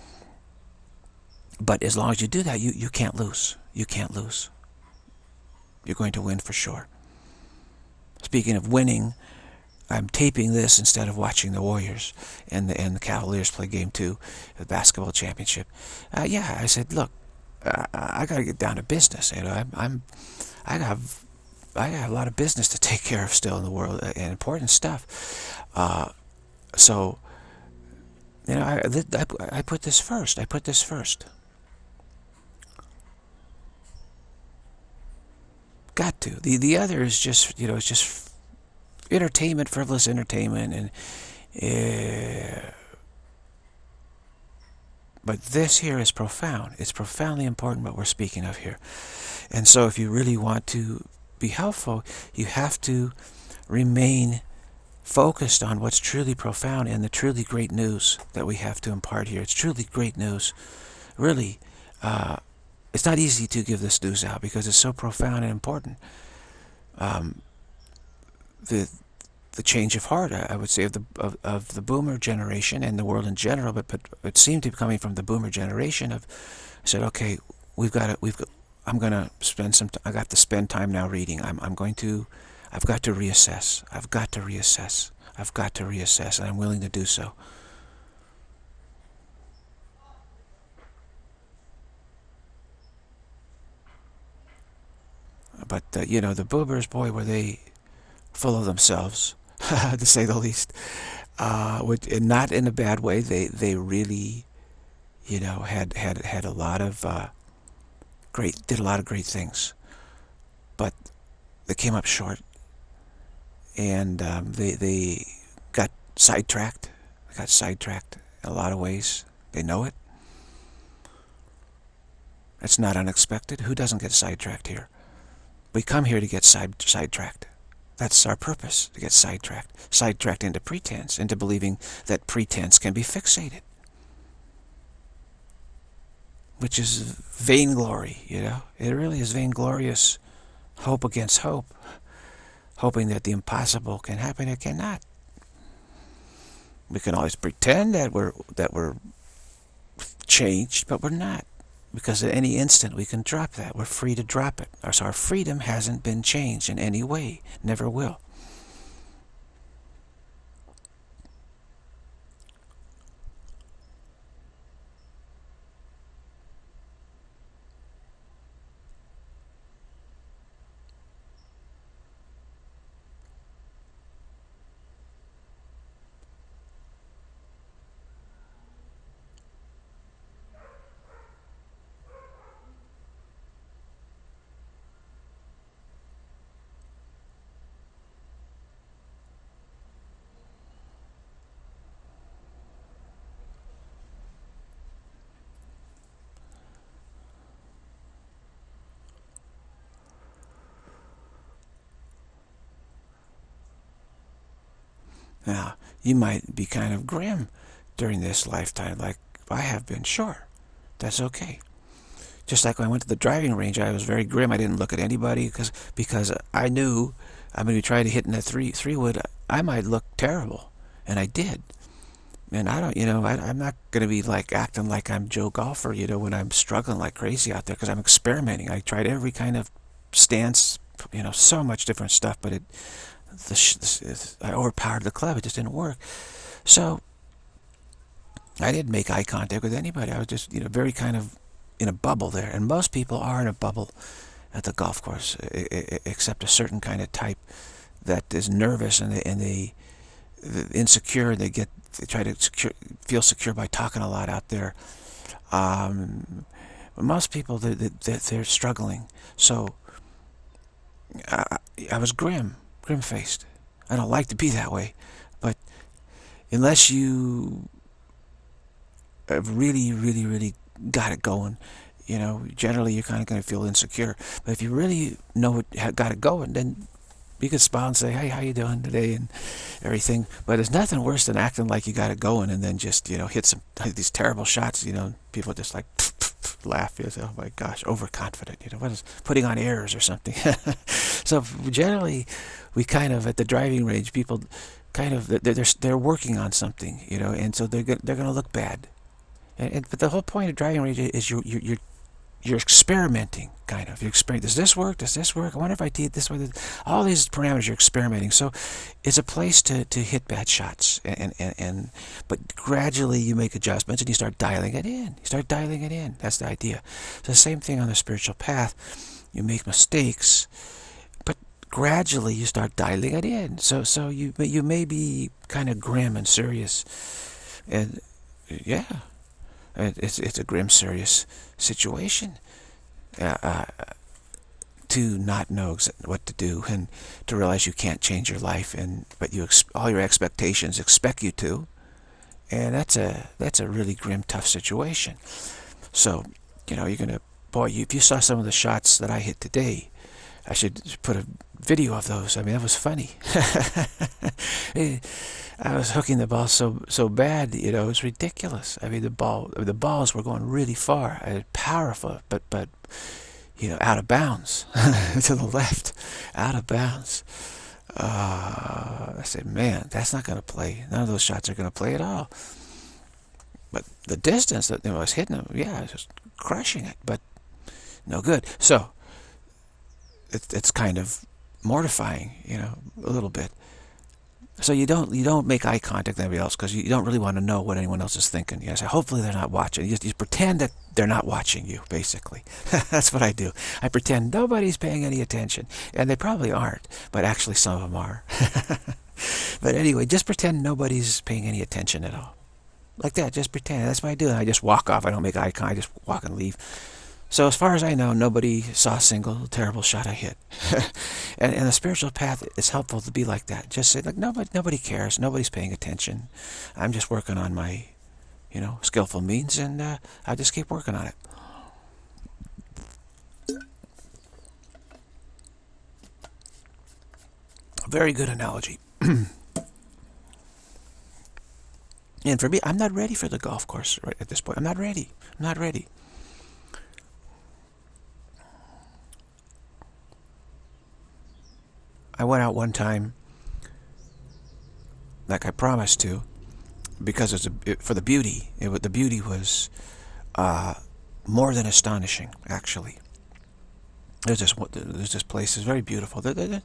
But as long as you do that, you can't lose. You can't lose. You're going to win for sure. Speaking of winning, I'm taping this instead of watching the Warriors and the Cavaliers play Game 2 of the basketball championship. Yeah, I said, look, I got to get down to business. I got a lot of business to take care of still in the world, and important stuff. So, I put this first. I put this first. Got to. The other is just, it's just entertainment, frivolous entertainment, and but this here is profound. It's profoundly important what we're speaking of here. And so if you really want to be helpful, you have to remain focused on what's truly profound and the truly great news that we have to impart here. It's truly great news. Really, it's not easy to give this news out because it's so profound and important. The change of heart, I would say, of the boomer generation and the world in general, but it seemed to be coming from the boomer generation. I said, okay, I got to spend time now reading. I've got to reassess. I've got to reassess, and I'm willing to do so. But, the boomers, boy, were they full of themselves, to say the least. And not in a bad way. They really, had a lot of did a lot of great things. But they came up short. And they got sidetracked. They got sidetracked in a lot of ways. They know it. It's not unexpected. Who doesn't get sidetracked here? We come here to get sidetracked. That's our purpose, to get sidetracked. Sidetracked into pretense, into believing that pretense can be fixated. Which is vainglory, It really is vainglorious hope against hope. Hoping that the impossible can happen. It cannot. We can always pretend that we're changed, but we're not. Because at any instant we can drop that. We're free to drop it. So our freedom hasn't been changed in any way. Never will. Now, you might be kind of grim during this lifetime, like I have been, sure. That's okay. Just like when I went to the driving range, I was very grim. I didn't look at anybody because I knew I'm going to be trying to hit in a three wood. I might look terrible, and I did. And I don't, I'm not going to be like acting like I'm Joe Golfer, when I'm struggling like crazy out there, because I'm experimenting. I tried every kind of stance, so much different stuff, but I overpowered the club. It just didn't work. So I didn't make eye contact with anybody. I was just, very kind of in a bubble there. And most people are in a bubble at the golf course, except a certain kind of type that is nervous and they insecure. They try to feel secure by talking a lot out there. But most people, they're struggling. So I was grim-faced. I don't like to be that way, but unless you have really, really, really got it going, generally you're kind of going to feel insecure. But if you really know what got it going, then you can smile and say, hey, how you doing today, and everything. But there's nothing worse than acting like you got it going and then just, hit these terrible shots, people just like laugh. You say, oh my gosh, overconfident, what is putting on airs or something. So generally, we kind of, at the driving range, people kind of, they're working on something, and so they're going to look bad. But the whole point of driving range is you're experimenting, kind of. You experiment. Does this work? Does this work? I wonder if I did this way. All these parameters you're experimenting. So it's a place to hit bad shots, but gradually you make adjustments and you start dialing it in. That's the idea. So the same thing on the spiritual path. You make mistakes, but gradually you start dialing it in. So you may be kind of grim and serious, and yeah. It's a grim, serious situation to not know what to do and to realize you can't change your life, but all your expectations expect you to, and that's a really grim, tough situation. So you're gonna, boy, if you saw some of the shots that I hit today, I should put a video of those. I mean, that was funny. I was hooking the ball so bad, it was ridiculous. I mean, the balls were going really far, powerful, but out of bounds to the left, out of bounds. I said, man, that's not going to play. None of those shots are going to play at all. But the distance that I was hitting them, yeah, I was just crushing it, but no good. So it's kind of mortifying, a little bit. So you don't make eye contact with anybody else because you don't really want to know what anyone else is thinking. So hopefully they're not watching. You pretend that they're not watching you, basically. That's what I do. I pretend nobody's paying any attention, and they probably aren't, but actually some of them are. But anyway, just pretend nobody's paying any attention at all. Like that, just pretend. That's what I do. And I just walk off. I don't make eye contact. I just walk and leave. So as far as I know, nobody saw a single terrible shot I hit. and the spiritual path, it's helpful to be like that. Just say, like, nobody cares. Nobody's paying attention. I'm just working on my, skillful means, and I just keep working on it. Very good analogy. And for me, I'm not ready for the golf course right at this point. I'm not ready. I went out one time, like I promised to, because for the beauty. The beauty was more than astonishing, actually. There's this place. It's very beautiful. There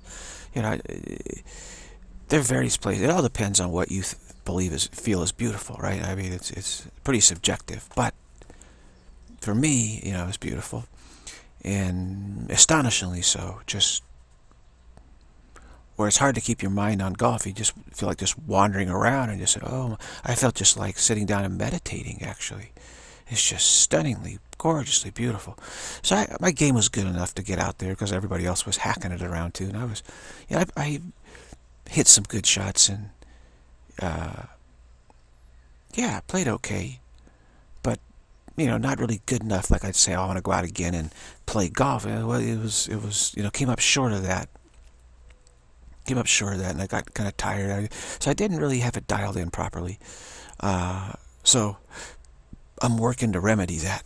are various places. It all depends on what you feel is beautiful, right? I mean, it's pretty subjective, but for me, it's beautiful, and astonishingly so. Just where it's hard to keep your mind on golf, you just feel like just wandering around and just, oh, I felt just like sitting down and meditating, actually. It's just stunningly, gorgeously beautiful. So my game was good enough to get out there because everybody else was hacking it around too, and I was, I hit some good shots, and yeah, played okay, but not really good enough. Like I'd say, oh, I want to go out again and play golf. Well, it was came up short of that. came up short of that, and I got kind of tired. So I didn't really have it dialed in properly. So I'm working to remedy that.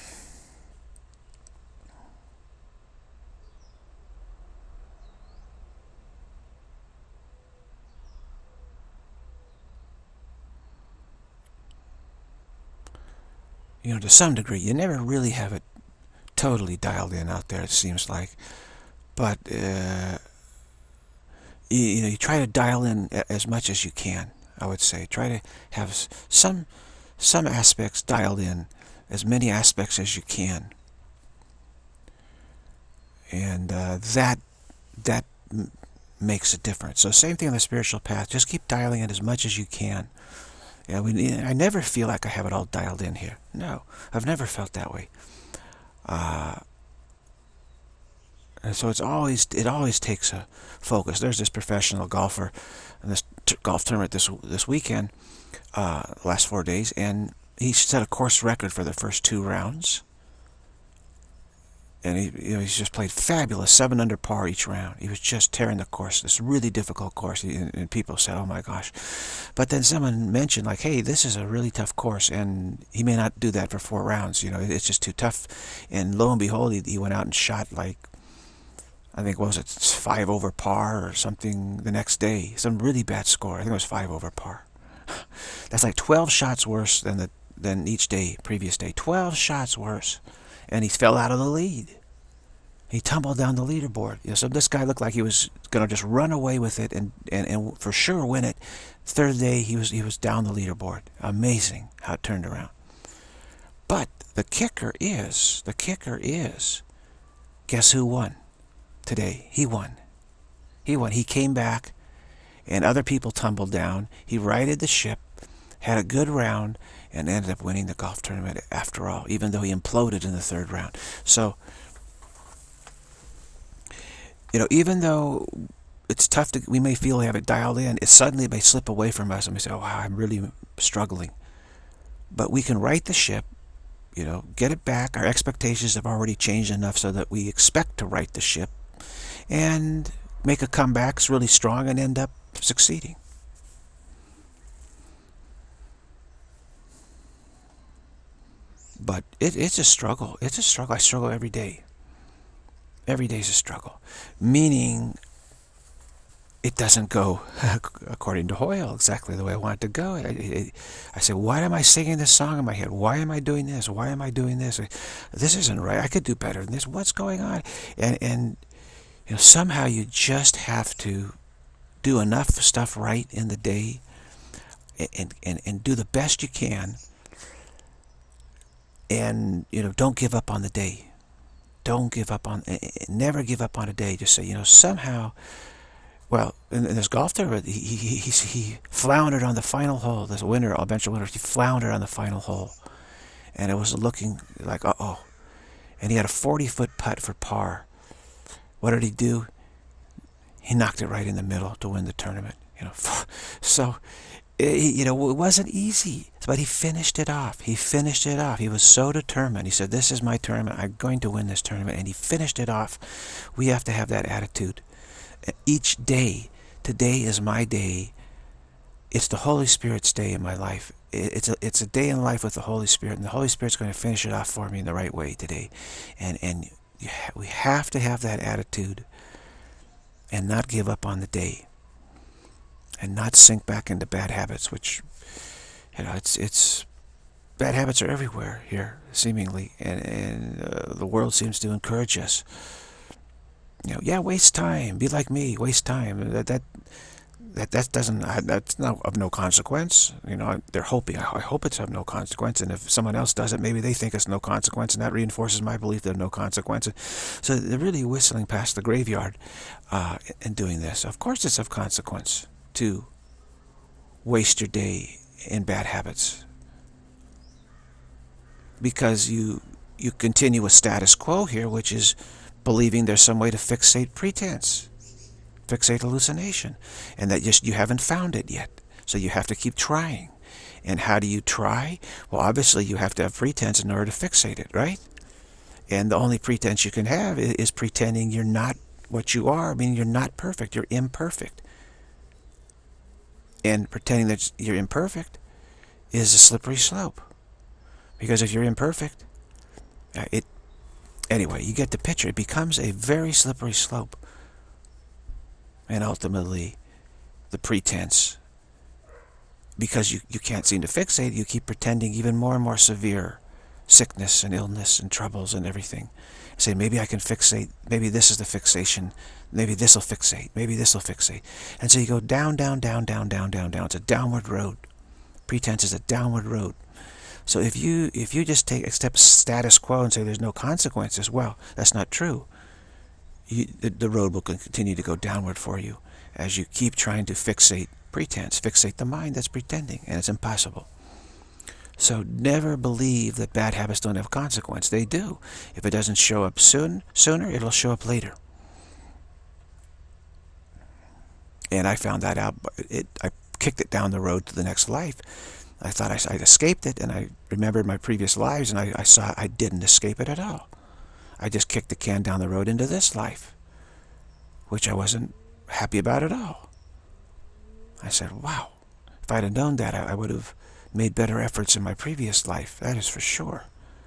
You know, to some degree, you never really have it totally dialed in out there, it seems like. But, you try to dial in as much as you can, I would say. Try to have some aspects dialed in, as many aspects as you can. And that makes a difference. So same thing on the spiritual path. Just keep dialing it as much as you can. Yeah, I never feel like I have it all dialed in here. No, I've never felt that way. And so it always takes a focus. There's this professional golfer in this golf tournament this weekend, last 4 days, and he set a course record for the first 2 rounds. And he's just played fabulous, 7 under par each round. He was just tearing the course, this really difficult course. And people said, "Oh my gosh!" But then someone mentioned, like, "Hey, this is a really tough course, and he may not do that for 4 rounds. It's just too tough." And lo and behold, he went out and shot, like, I think, what was it, 5 over par or something the next day. Some really bad score. I think it was 5 over par. That's like 12 shots worse than each day, previous day. 12 shots worse. And he fell out of the lead. He tumbled down the leaderboard. So this guy looked like he was going to just run away with it and for sure win it. 3rd day, he was down the leaderboard. Amazing how it turned around. But the kicker is, guess who won today? He won. He came back, and other people tumbled down. He righted the ship, had a good round, and ended up winning the golf tournament after all, even though he imploded in the 3rd round. So, even though it's tough we may feel we have it dialed in, it suddenly may slip away from us, and we say, "Oh, wow, I'm really struggling." But we can right the ship, get it back. Our expectations have already changed enough so that we expect to right the ship and make a comeback really strong and end up succeeding. But it's a struggle. It's a struggle. I struggle every day. Every day is a struggle. Meaning, it doesn't go according to Hoyle exactly the way I want it to go. I say, why am I singing this song in my head? Why am I doing this? Why am I doing this? This isn't right. I could do better than this. What's going on? And somehow you just have to do enough stuff right in the day and do the best you can. And, don't give up on the day. Don't give up on, never give up on a day. Just say, somehow, well, in this golf tournament, he floundered on the final hole. This winner, eventual winner, he floundered on the final hole. And it was looking like, uh-oh. And he had a 40-foot putt for par. What did he do? He knocked it right in the middle to win the tournament. So, it wasn't easy, but he finished it off. He was so determined. He said, "This is my tournament. I'm going to win this tournament." And he finished it off. We have to have that attitude. Each day, today is my day. It's the Holy Spirit's day in my life. It's a day in life with the Holy Spirit, and the Holy Spirit's going to finish it off for me in the right way today. And we have to have that attitude and not give up on the day. And not sink back into bad habits, which, it's bad habits are everywhere here, seemingly, and the world seems to encourage us. Waste time, be like me, waste time. That's not of no consequence. They're hoping. I hope it's of no consequence, and if someone else does it, maybe they think it's no consequence, and that reinforces my belief there's no consequence. So they're really whistling past the graveyard in doing this. Of course, it's of consequence to waste your day in bad habits, because you continue a status quo here, which is believing there's some way to fixate pretense, fixate hallucination, and that just you haven't found it yet. So you have to keep trying. And how do you try? Well, obviously you have to have pretense in order to fixate it, right? And the only pretense you can have is pretending you're not what you are, I mean, you're not perfect, you're imperfect. And pretending that you're imperfect is a slippery slope. Because if you're imperfect, anyway, you get the picture. It becomes a very slippery slope. And ultimately, the pretense, because you can't seem to fixate, you keep pretending even more and more severe sickness and illness and troubles and everything. Say, maybe I can fixate, maybe this is the fixation, maybe this will fixate, maybe this will fixate. And so you go down, down, down, down, down, down, down. It's a downward road. Pretense is a downward road. So if you just accept status quo and say there's no consequences, well, that's not true. The road will continue to go downward for you as you keep trying to fixate pretense, fixate the mind that's pretending, and it's impossible. So never believe that bad habits don't have consequence. They do. If it doesn't show up sooner, it'll show up later. And I found that out. I kicked it down the road to the next life. I thought I'd escaped it, and I remembered my previous lives, and I saw I didn't escape it at all. I just kicked the can down the road into this life, which I wasn't happy about at all. I said, wow, if I'd have known that, I would have made better efforts in my previous life, that is for sure.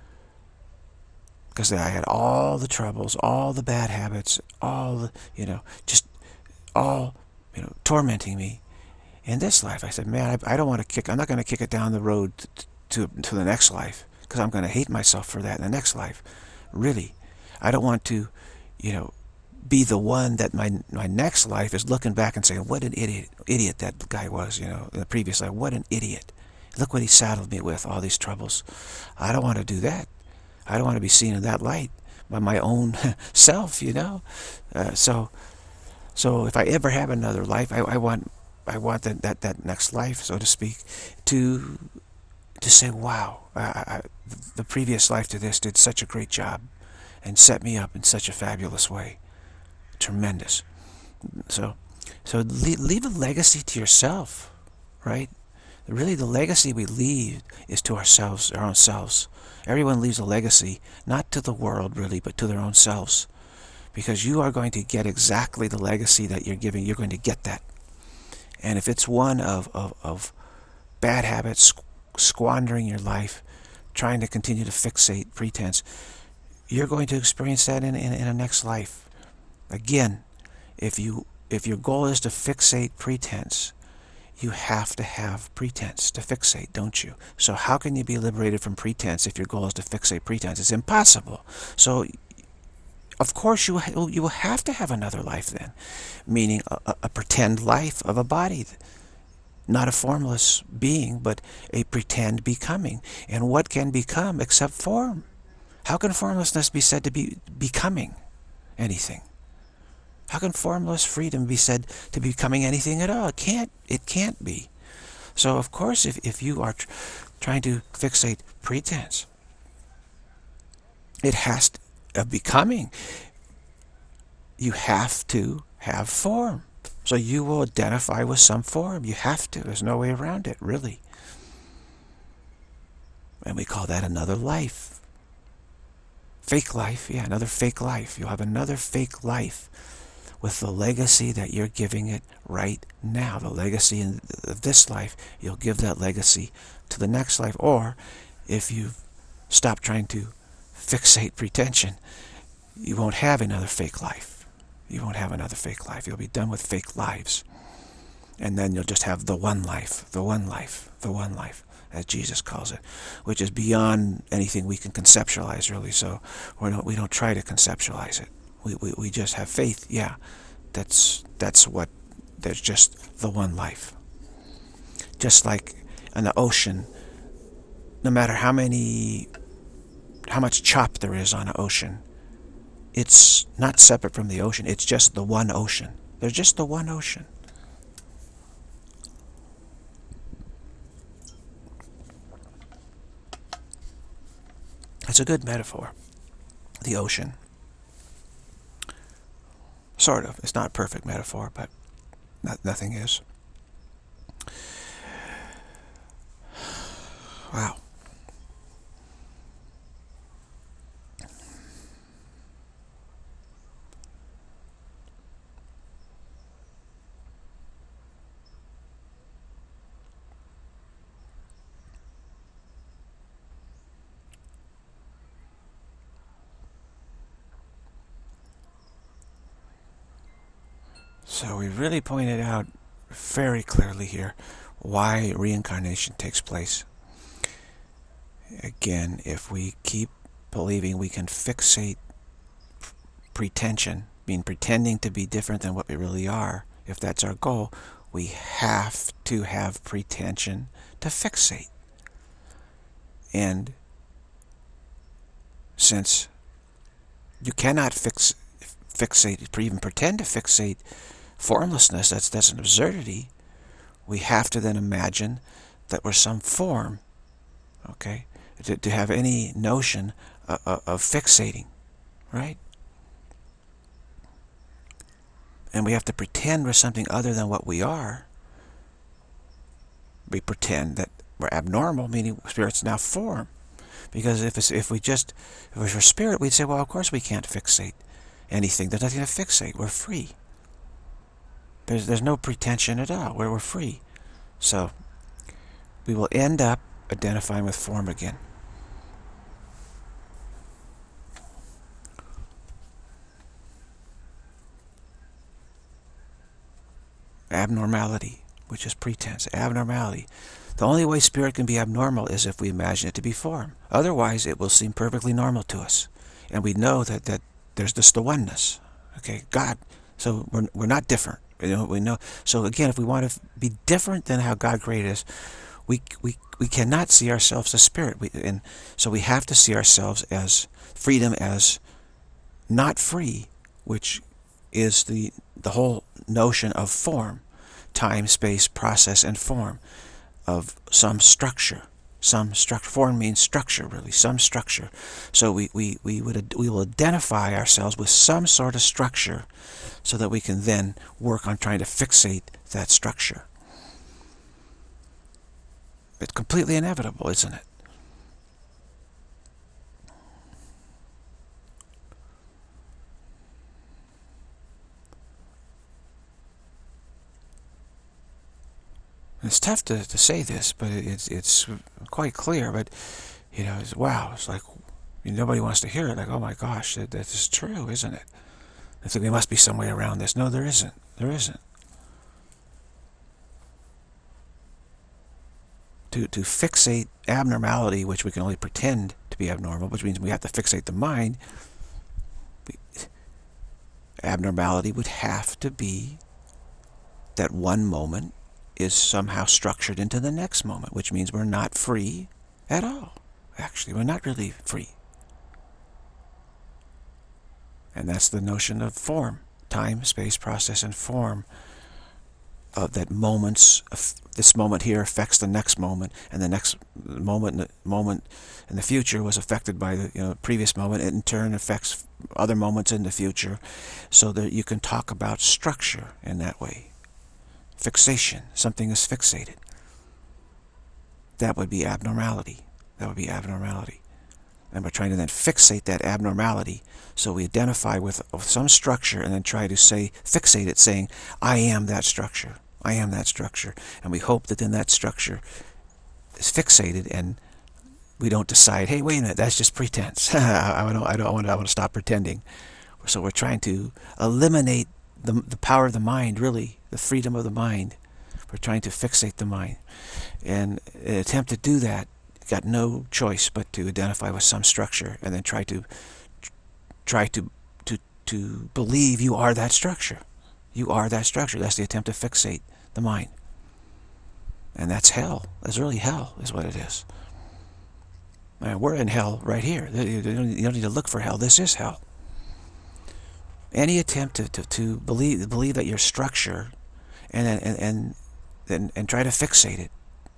Because I had all the troubles, all the bad habits, all the, just all, tormenting me. In this life, I said, man, I don't want to I'm not going to kick it down the road to the next life, because I'm going to hate myself for that in the next life. Really. I don't want to, be the one that my next life is looking back and saying, what an idiot that guy was, in the previous life. What an idiot. Look what he saddled me with, all these troubles. I don't want to do that. I don't want to be seen in that light by my own self, So if I ever have another life, I want that next life, so to speak, to say, wow, the previous life to this did such a great job and set me up in such a fabulous way. Tremendous. So leave a legacy to yourself, right? Really, the legacy we leave is to ourselves, our own selves. Everyone leaves a legacy, not to the world, really, but to their own selves. Because you are going to get exactly the legacy that you're giving. You're going to get that. And if it's one of bad habits, squandering your life, trying to continue to fixate pretense, you're going to experience that in a next life. Again, if your goal is to fixate pretense, you have to have pretense to fixate, don't you? So how can you be liberated from pretense if your goal is to fixate pretense? It's impossible. So of course you will have to have another life then, meaning a pretend life of a body, not a formless being, but a pretend becoming. And what can become except form? How can formlessness be said to be becoming anything? How can formless freedom be said to be becoming anything at all? It can't be. So of course, if you are trying to fixate pretense, it has to, of becoming, you have to have form. So you will identify with some form. You have to. There's no way around it, really. And we call that another life. Fake life, yeah, another fake life. You'll have another fake life with the legacy that you're giving it right now. The legacy of this life, you'll give that legacy to the next life. Or if you stop trying to fixate pretension, you won't have another fake life. You won't have another fake life. You'll be done with fake lives. And then you'll just have the one life, the one life, the one life, as Jesus calls it, which is beyond anything we can conceptualize, really. So we don't try to conceptualize it. We just have faith. Yeah, that's what. There's just the one life. Just like in the ocean, no matter how much chop there is on an ocean, it's not separate from the ocean. It's just the one ocean. There's just the one ocean. It's a good metaphor. The ocean. Sort of. It's not a perfect metaphor, but nothing is. Wow. So we really pointed out very clearly here why reincarnation takes place. Again, if we keep believing we can fixate pretension, mean pretending to be different than what we really are, if that's our goal, we have to have pretension to fixate. And since you cannot fixate, even pretend to fixate formlessness, that's an absurdity, we have to then imagine that we're some form, okay, to have any notion of fixating, right? And we have to pretend we're something other than what we are. We pretend that we're abnormal, meaning spirit's now form. Because if we're spirit, we'd say, well, of course we can't fixate anything. There's nothing to fixate. We're free. There's no pretension at all. We're free. So we will end up identifying with form again. Abnormality, which is pretense. Abnormality. The only way spirit can be abnormal is if we imagine it to be form. Otherwise, it will seem perfectly normal to us. And we know that there's just the oneness. Okay, God. So we're not different. We know. So again, if we want to be different than how God created us, we cannot see ourselves as spirit. And so we have to see ourselves as freedom, as not free, which is the whole notion of form. Time, space, process, and form of some structure. Some structure. Form means structure, really. Some structure. So we will identify ourselves with some sort of structure so that we can then work on trying to fixate that structure. It's completely inevitable, isn't it? It's tough to say this, but it's quite clear. But wow, it's like nobody wants to hear it. Like, oh my gosh, that is true, isn't it? I think there must be some way around this. No, there isn't. There isn't. To fixate abnormality, which we can only pretend to be abnormal, which means we have to fixate the mind. Abnormality would have to be that one moment is somehow structured into the next moment, which means we're not free at all. Actually, we're not really free. And that's the notion of form. Time, space, process, and form. That this moment here affects the next moment, and the next moment in the future was affected by the previous moment. It in turn affects other moments in the future, so that you can talk about structure in that way. Fixation. Something is fixated. That would be abnormality. That would be abnormality. And we're trying to then fixate that abnormality, so we identify with some structure and then try to fixate it, saying, I am that structure. I am that structure. And we hope that then that structure is fixated, and we don't decide, hey, wait a minute, that's just pretense. I want to stop pretending. So we're trying to eliminate the power of the mind, really, the freedom of the mind. We're trying to fixate the mind. And an attempt to do that, got no choice but to identify with some structure and then try to believe you are that structure. You are that structure. That's the attempt to fixate the mind. And that's hell. That's really hell, is what it is. We're in hell right here. You don't need to look for hell. This is hell. Any attempt to believe that your structure and try to fixate it.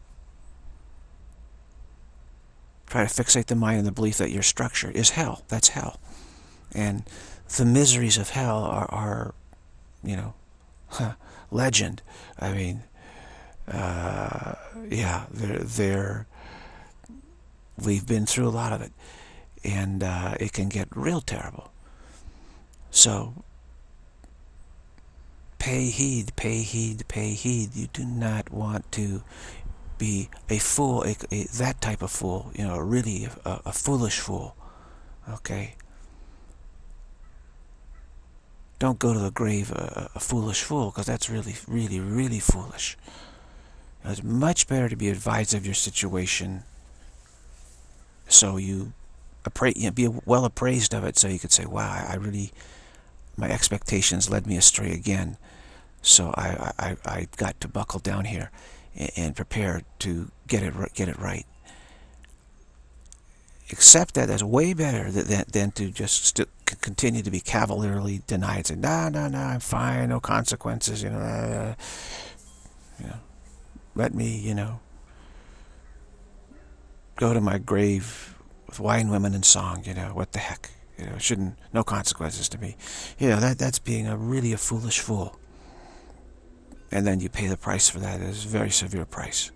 Try to fixate the mind in the belief that your structure is hell. That's hell. And the miseries of hell are legend. I mean, yeah, we've been through a lot of it, and it can get real terrible. So, pay heed, pay heed, pay heed. You do not want to be a fool, that type of fool, really a foolish fool, okay? Don't go to the grave a foolish fool, because that's really, really, really foolish. It's much better to be advised of your situation, so you be well appraised of it, so you could say, wow, I really, my expectations led me astray again. So I got to buckle down here and prepare to get it right. Accept that as way better than to just continue to be cavalierly denied. Say, no, no, no, I'm fine, no consequences, let me, go to my grave with wine, women, and song, what the heck, shouldn't, no consequences to me. That's being really a foolish fool. And then you pay the price for that. It's a very severe price.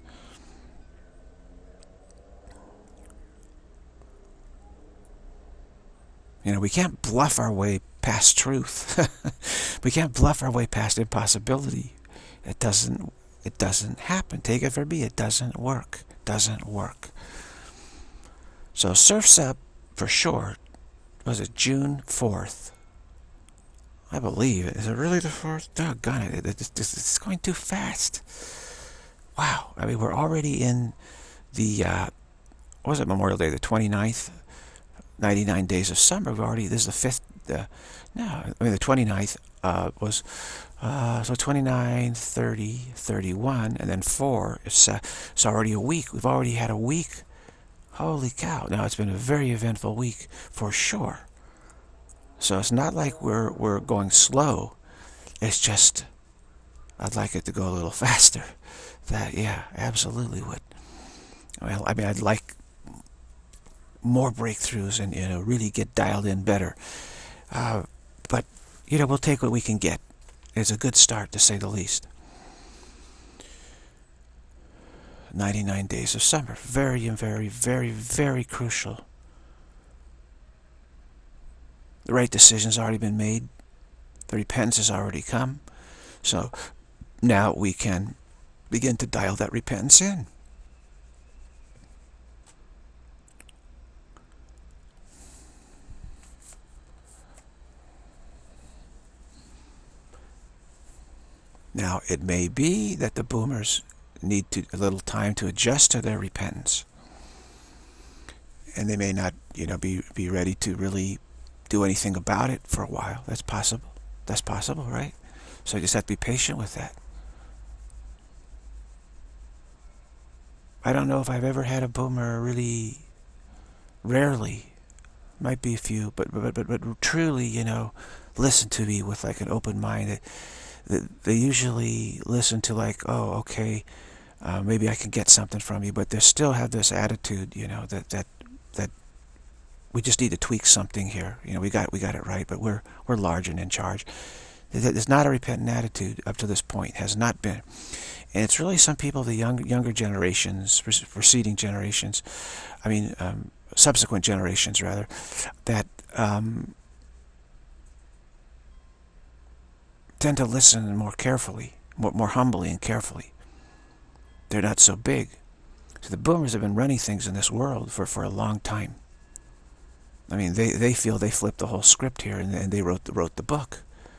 We can't bluff our way past truth. We can't bluff our way past impossibility. It doesn't happen. Take it from me, it doesn't work. Doesn't work. So Surf's Up, for sure, was it June 4th? I believe it. Is it really the 4th? Doggone it. It's going too fast. Wow. I mean, we're already in the, what was it, Memorial Day, the 29th? 99 days of summer. This is the 5th, the 29th was, so 29, 30, 31, and then 4, it's already a week. We've already had a week. Holy cow. Now, it's been a very eventful week, for sure. So it's not like we're going slow. It's just, I'd like it to go a little faster. That, yeah, absolutely would. Well, I mean, I'd like more breakthroughs and, really get dialed in better. But, we'll take what we can get. It's a good start, to say the least. 99 days of summer. Very, very, very, very crucial. The right decision's already been made. The repentance has already come. So now we can begin to dial that repentance in. Now, it may be that the boomers need a little time to adjust to their repentance. And they may not, be ready to really do anything about it for a while. That's possible. That's possible, right? So you just have to be patient with that. I don't know if I've ever had a boomer really, rarely, might be a few, but truly, listen to me with like an open mind. They usually listen to like, oh, okay, maybe I can get something from you, but they still have this attitude, that we just need to tweak something here. We got it right, but we're large and in charge. There's not a repentant attitude up to this point. Has not been, and it's really some people, the younger generations, preceding generations, subsequent generations rather, that tend to listen more carefully, more humbly and carefully. They're not so big. So the boomers have been running things in this world for a long time. I mean, they feel they flipped the whole script here, and they wrote the book.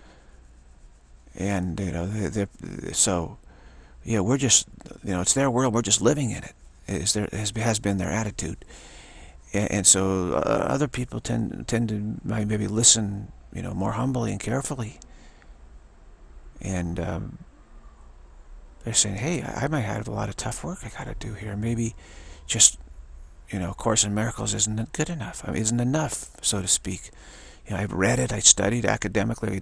And so yeah, we're just, it's their world. We're just living in it. Has been their attitude, and so other people tend to maybe listen, more humbly and carefully. And they're saying, hey, I might have a lot of tough work I got to do here. Maybe just, Course in Miracles isn't good enough. Isn't enough, so to speak. I've read it, I studied academically.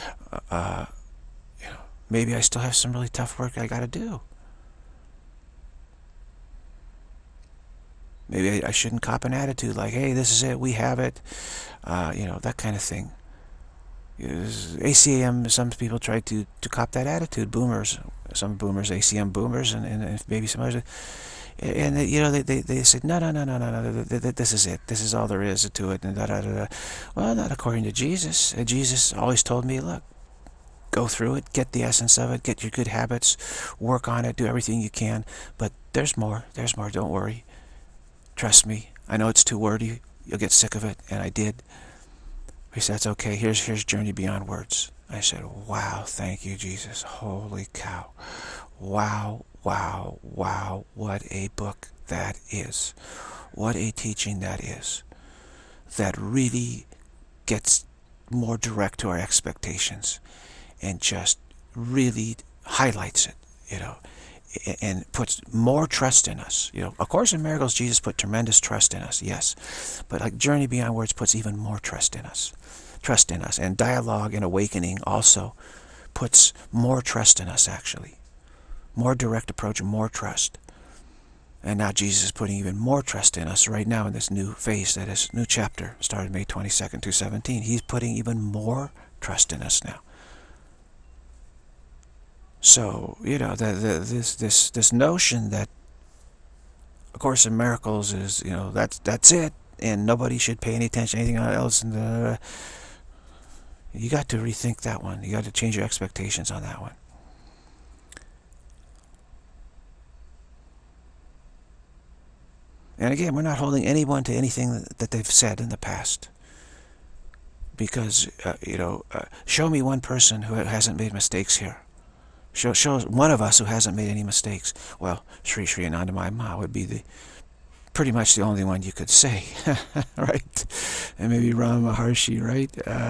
Maybe I still have some really tough work I got to do. Maybe I shouldn't cop an attitude like, hey, this is it, we have it, that kind of thing. ACM, some people try to cop that attitude. Boomers, some boomers, ACM boomers, and maybe some others. And they said, no, this is it. This is all there is to it. And Well, not according to Jesus. Jesus always told me, look, go through it, get the essence of it, get your good habits, work on it, do everything you can. But there's more. There's more. Don't worry. Trust me. I know it's too wordy. You'll get sick of it, and I did. He said, "That's okay. Here's Journey Beyond Words." I said, "Wow, thank you, Jesus. Holy cow. Wow, wow, wow. What a book that is. What a teaching that is. That really gets more direct to our expectations and just really highlights it, and puts more trust in us. Of course, in Miracles, Jesus put tremendous trust in us, yes. But like Journey Beyond Words puts even more trust in us. And Dialogue and Awakening also puts more trust in us, actually. More direct approach and more trust. And now Jesus is putting even more trust in us right now in this new phase, that is new chapter, started May 22nd, 2017. He's putting even more trust in us now. So, this notion that A Course in Miracles is, that's it, and nobody should pay any attention to anything else, and you got to rethink that one. You got to change your expectations on that one. And again, we're not holding anyone to anything that they've said in the past. Because, show me one person who hasn't made mistakes here. Show one of us who hasn't made any mistakes. Well, Sri Anandamayi Ma would be pretty much the only one you could say, right? And maybe Ramana Maharshi, right?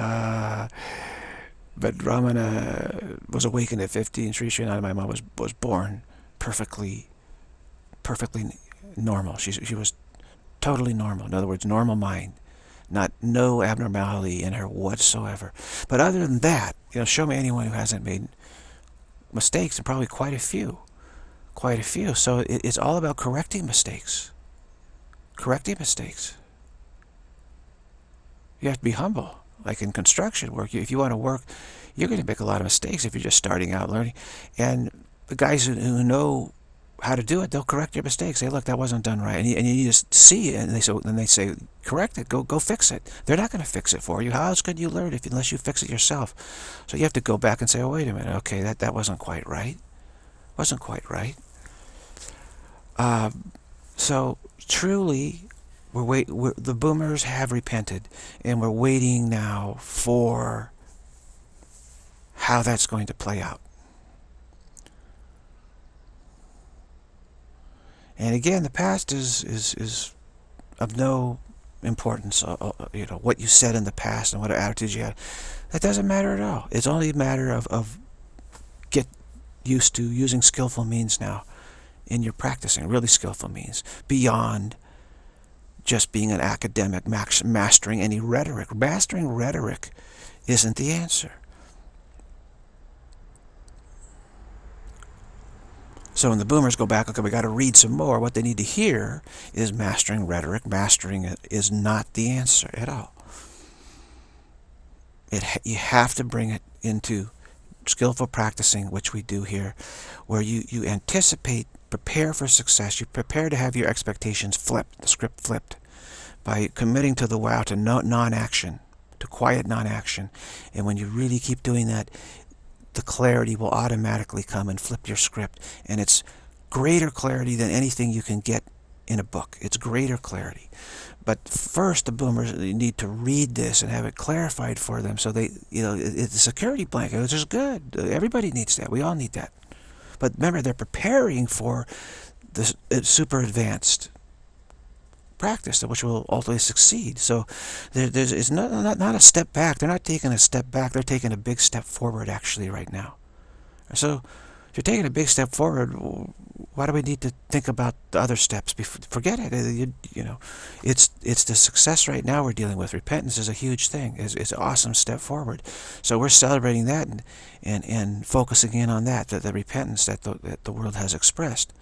But Ramana was awakened at 50, and Sri Anandamayi Ma was born perfectly normal. She was totally normal. In other words, normal mind. No abnormality in her whatsoever. But other than that, show me anyone who hasn't made mistakes, and probably quite a few. So it's all about correcting mistakes. You have to be humble. Like in construction work, if you want to work, you're going to make a lot of mistakes if you're just starting out learning. And the guys who know how to do it, they'll correct your mistakes. Say, look, that wasn't done right, and you just see it, and they say, correct it, go fix it. They're not going to fix it for you. How else could you learn unless you fix it yourself? So you have to go back and say, oh, wait a minute, okay, that wasn't quite right. So truly, the boomers have repented, and we're waiting now for how that's going to play out. And again, the past is of no importance. What you said in the past and what attitudes you had, that doesn't matter at all. It's only a matter of get used to using skillful means now in your practicing, really skillful means, beyond just being an academic, mastering any rhetoric. Mastering rhetoric isn't the answer. So when the boomers go back, okay, we got to read some more, what they need to hear is mastering rhetoric. Mastering it is not the answer at all. You have to bring it into skillful practicing, which we do here, where you anticipate, prepare for success. You prepare to have your expectations flipped, the script flipped, by committing to the vow to non-action, to quiet non-action. And when you really keep doing that, the clarity will automatically come and flip your script. And it's greater clarity than anything you can get in a book. It's greater clarity. But first, the boomers need to read this and have it clarified for them, so they, it's a security blanket, which is good. Everybody needs that. We all need that. But remember, they're preparing for this super advanced practice, which will ultimately succeed. So it's not a step back. They're not taking a step back. They're taking a big step forward, actually, right now. So if you're taking a big step forward, why do we need to think about the other steps? Forget it. It's the success right now we're dealing with. Repentance is a huge thing. It's an awesome step forward. So we're celebrating that and focusing in on that, the repentance that the world has expressed.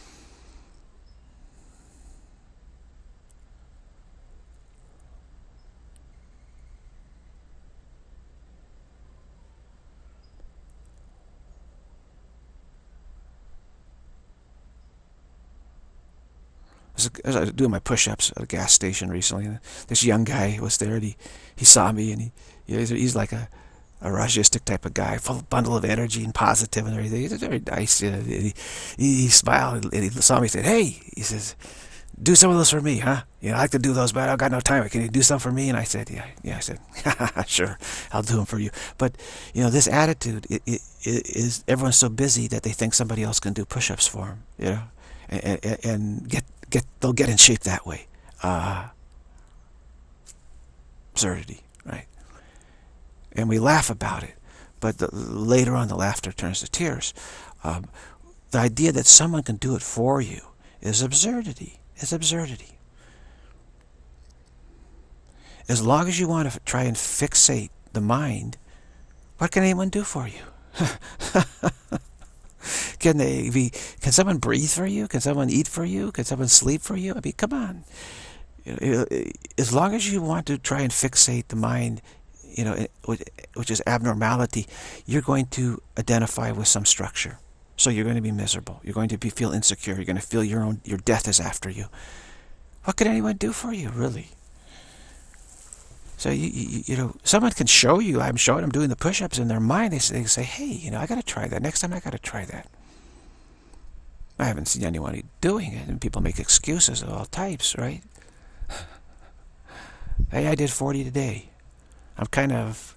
I was doing my push-ups at a gas station recently, and this young guy was there, and he saw me, and he's like a Rajistic type of guy, full bundle of energy and positive and everything. He's very nice. He smiled, and he saw me and said, "Hey," he says, do some of those for me, huh? You know, I like to do those, but I got no time. Can you do some for me? And I said, yeah. I said, sure, I'll do them for you. But, you know, this attitude is everyone's so busy that they think somebody else can do push-ups for them, you know, and they'll get in shape that way. Absurdity, right? And we laugh about it, but later on the laughter turns to tears. The idea that someone can do it for you is absurdity. It's absurdity. As long as you want to try and fixate the mind, what can anyone do for you? Can someone breathe for you? Can someone eat for you? Can someone sleep for you? I mean, come on. As long as you want to try and fixate the mind, you know, which is abnormality, you're going to identify with some structure. So you're going to be miserable. You're going to feel insecure. You're going to feel your death is after you. What can anyone do for you, really? So you know, someone can show you. I'm showing them doing the push-ups in their mind. They say, hey, you know, I got to try that. Next time I got to try that. I haven't seen anyone doing it, and people make excuses of all types, right? Hey, I did 40 today. I'm kind of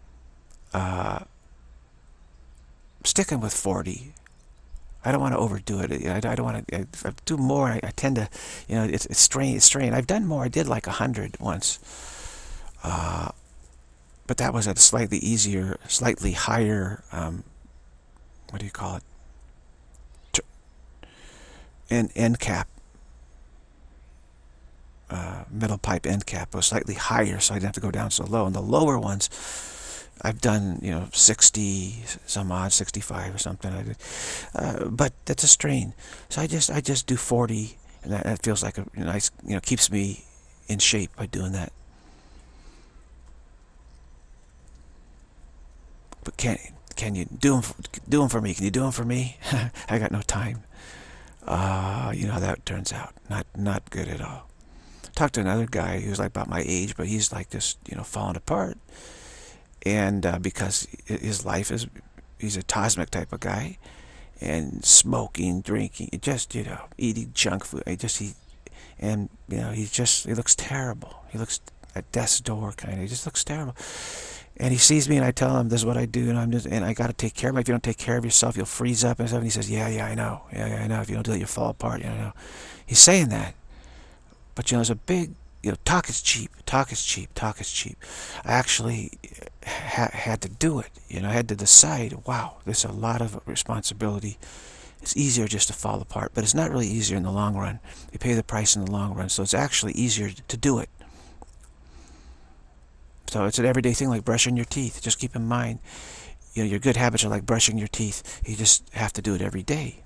sticking with 40. I don't want to overdo it. I don't want to. If I do more, I tend to, you know, it's strain. I've done more. I did like 100 once, but that was at a slightly higher. What do you call it? End cap. Middle pipe end cap was slightly higher, so I didn't have to go down so low. And the lower ones, I've done, you know, 60 some odd, 65 or something. But that's a strain. So I just do 40, and that feels like a nice, you know, keeps me in shape by doing that. But can you do them for me? Can you do them for me? I got no time. You know how that turns out. Not good at all. Talked to another guy who's like about my age, but he's like just, you know, falling apart. And because his life is, he's a cosmic type of guy, and smoking, drinking, just, you know, eating junk food. And you know, he looks terrible. He looks at death's door, kind of. He just looks terrible. And he sees me, and I tell him this is what I do, and I got to take care of him. If you don't take care of yourself, you'll freeze up and stuff. And he says, yeah, I know. Yeah, I know. If you don't do it, you'll fall apart. You know. He's saying that, but you know, there's a big, you know, talk is cheap. Talk is cheap. Talk is cheap. I actually had to do it. You know, I had to decide. Wow, there's a lot of responsibility. It's easier just to fall apart, but it's not really easier in the long run. You pay the price in the long run, so it's actually easier to do it. So it's an everyday thing, like brushing your teeth. Just keep in mind, you know, your good habits are like brushing your teeth. You just have to do it every day.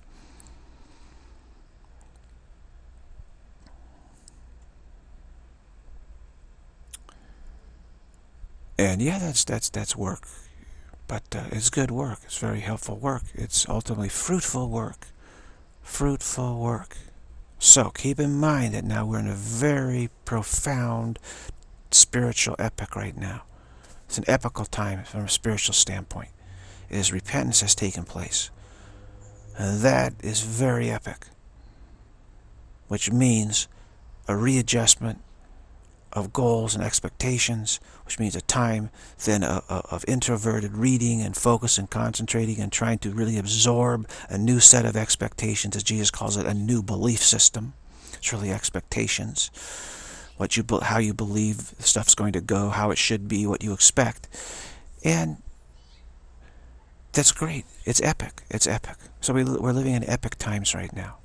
And yeah, that's work, but it's good work. It's very helpful work. It's ultimately fruitful work. Fruitful work. So keep in mind that now we're in a very profound spiritual epoch right now. It's an epochal time from a spiritual standpoint. It is repentance has taken place. And that is very epic, which means a readjustment of goals and expectations, which means a time then of introverted reading and focus and concentrating and trying to really absorb a new set of expectations, as Jesus calls it, a new belief system. It's really expectations. How you believe stuff's going to go, how it should be, what you expect. And that's great. It's epic. It's epic. So we're living in epic times right now.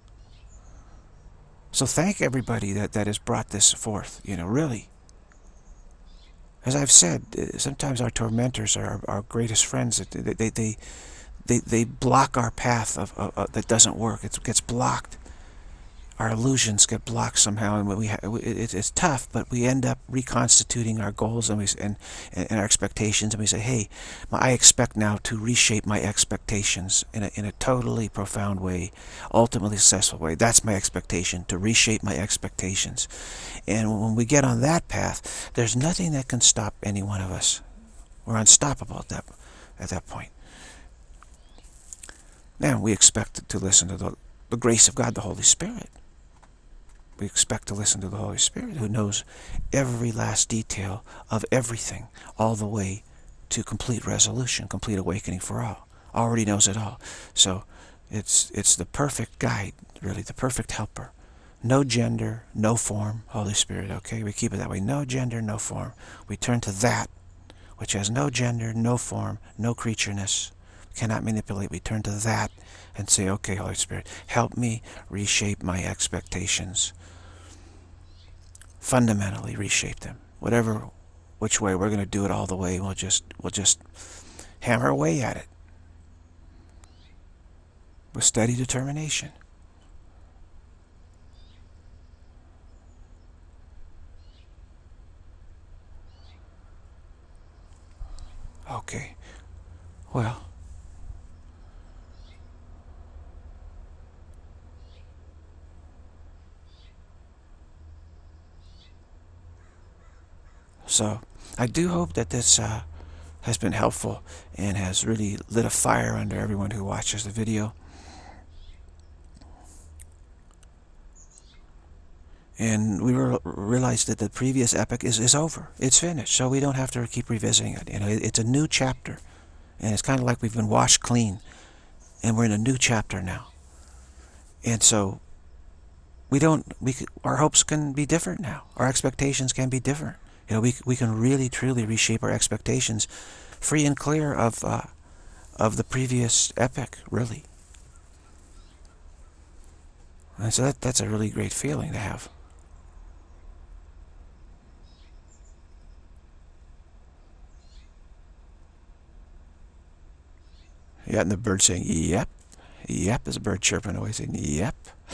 So thank everybody that has brought this forth, you know, really. As I've said, sometimes our tormentors are our greatest friends. They block our path that doesn't work. It gets blocked. Our illusions get blocked somehow, and it's tough, but we end up reconstituting our goals and our expectations, and we say, hey, I expect now to reshape my expectations in a totally profound way, ultimately successful way. That's my expectation, to reshape my expectations. And when we get on that path, there's nothing that can stop any one of us. We're unstoppable at that point. Now we expect to listen to the grace of God, the Holy Spirit. We expect to listen to the Holy Spirit, who knows every last detail of everything, all the way to complete resolution, complete awakening for all. Already knows it all. So it's the perfect guide, really, the perfect helper. No gender, no form, Holy Spirit, okay? We keep it that way. No gender, no form. We turn to that which has no gender, no form, no creatureness, cannot manipulate. We turn to that and say, okay, Holy Spirit, help me reshape my expectations. Fundamentally reshape them. Whatever, which way, we're going to do it all the way. We'll just hammer away at it with steady determination. Okay, well, so I do hope that this has been helpful and has really lit a fire under everyone who watches the video. And we realized that the previous epoch is over. It's finished, so we don't have to keep revisiting it. You know, it's a new chapter, and it's kind of like we've been washed clean, and we're in a new chapter now. And so our hopes can be different now. Our expectations can be different. You know, we can really truly reshape our expectations, free and clear of the previous epoch, really. And so that's a really great feeling to have. Yeah, and the bird saying, yep. Yep, there's a bird chirping away saying, yep.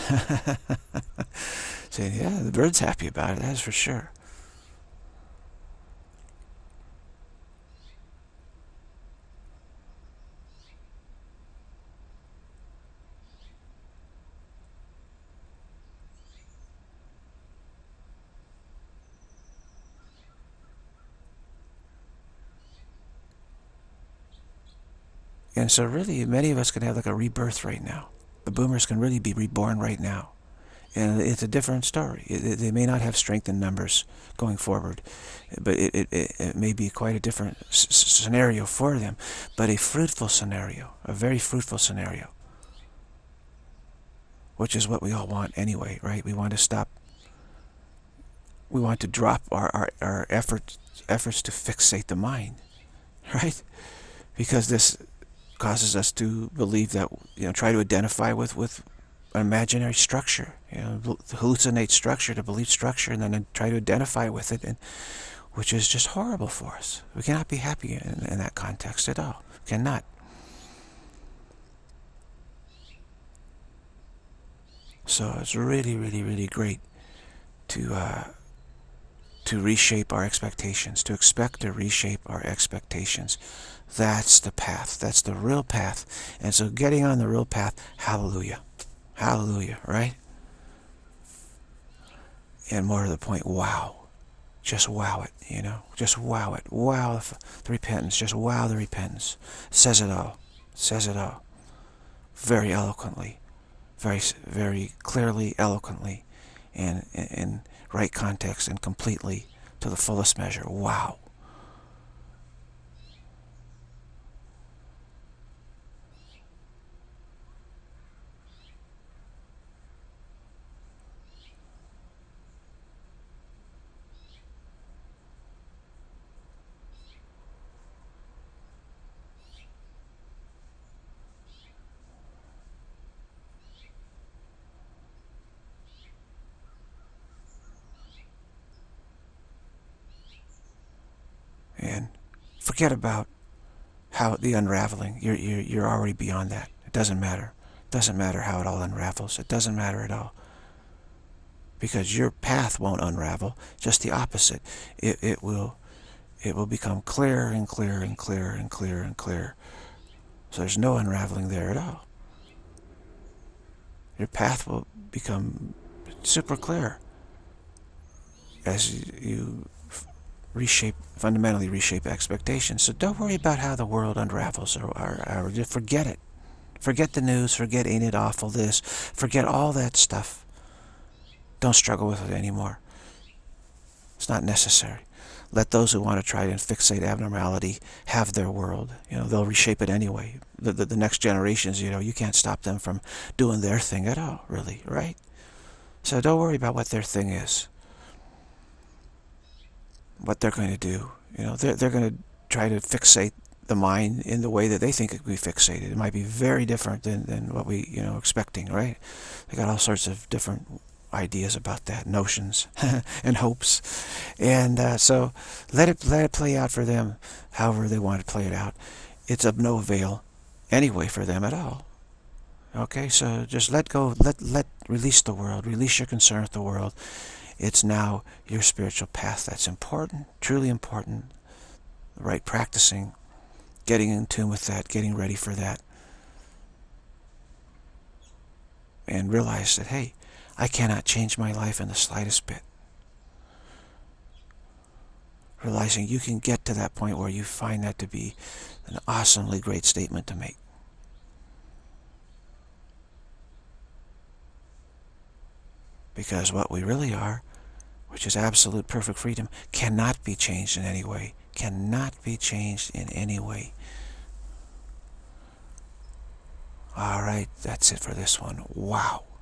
Saying, yeah, the bird's happy about it, that's for sure. And so really, many of us can have like a rebirth right now. The boomers can really be reborn right now. And it's a different story. They may not have strength in numbers going forward, but it may be quite a different scenario for them, but a fruitful scenario, a very fruitful scenario, which is what we all want anyway, right? We want to stop, we want to drop our efforts to fixate the mind, right? Because this causes us to believe that, you know, try to identify with an imaginary structure, you know, hallucinate structure to believe structure, and then try to identify with it, and which is just horrible for us. We cannot be happy in that context at all. Cannot. So it's really, really, really great to reshape our expectations, to expect to reshape our expectations. That's the path. That's the real path. And so getting on the real path, hallelujah. Hallelujah, right? And more to the point, wow. Just wow it, you know. Just wow it. Wow the repentance. Just wow the repentance. Says it all. Says it all. Very eloquently. Very, very clearly, eloquently. And in right context and completely to the fullest measure. Wow. And forget about how the unraveling. You're already beyond that. It doesn't matter. It doesn't matter how it all unravels. It doesn't matter at all. Because your path won't unravel. Just the opposite. It will become clearer and clearer and clearer and clearer and clearer. So there's no unraveling there at all. Your path will become super clear as you fundamentally reshape expectations. So don't worry about how the world unravels, or just forget it. Forget the news, forget ain't it awful this, forget all that stuff. Don't struggle with it anymore. It's not necessary. Let those who want to try and fixate abnormality have their world. They'll reshape it anyway. The next generations, you can't stop them from doing their thing at all, really, right? So don't worry about what their thing is, what they're going to do. They're going to try to fixate the mind in the way that they think it could be fixated. It might be very different than what we, expecting, right? They got all sorts of different ideas about that, notions and hopes. And so let it play out for them however they want to play it out. It's of no avail anyway for them at all. Okay, so just let go, release the world, release your concern with the world. It's now your spiritual path that's important, truly important. Right practicing, getting in tune with that, getting ready for that. And realize that, hey, I cannot change my life in the slightest bit. Realizing you can get to that point where you find that to be an awesomely great statement to make. Because what we really are, which is absolute perfect freedom, cannot be changed in any way. Cannot be changed in any way. All right, that's it for this one. Wow.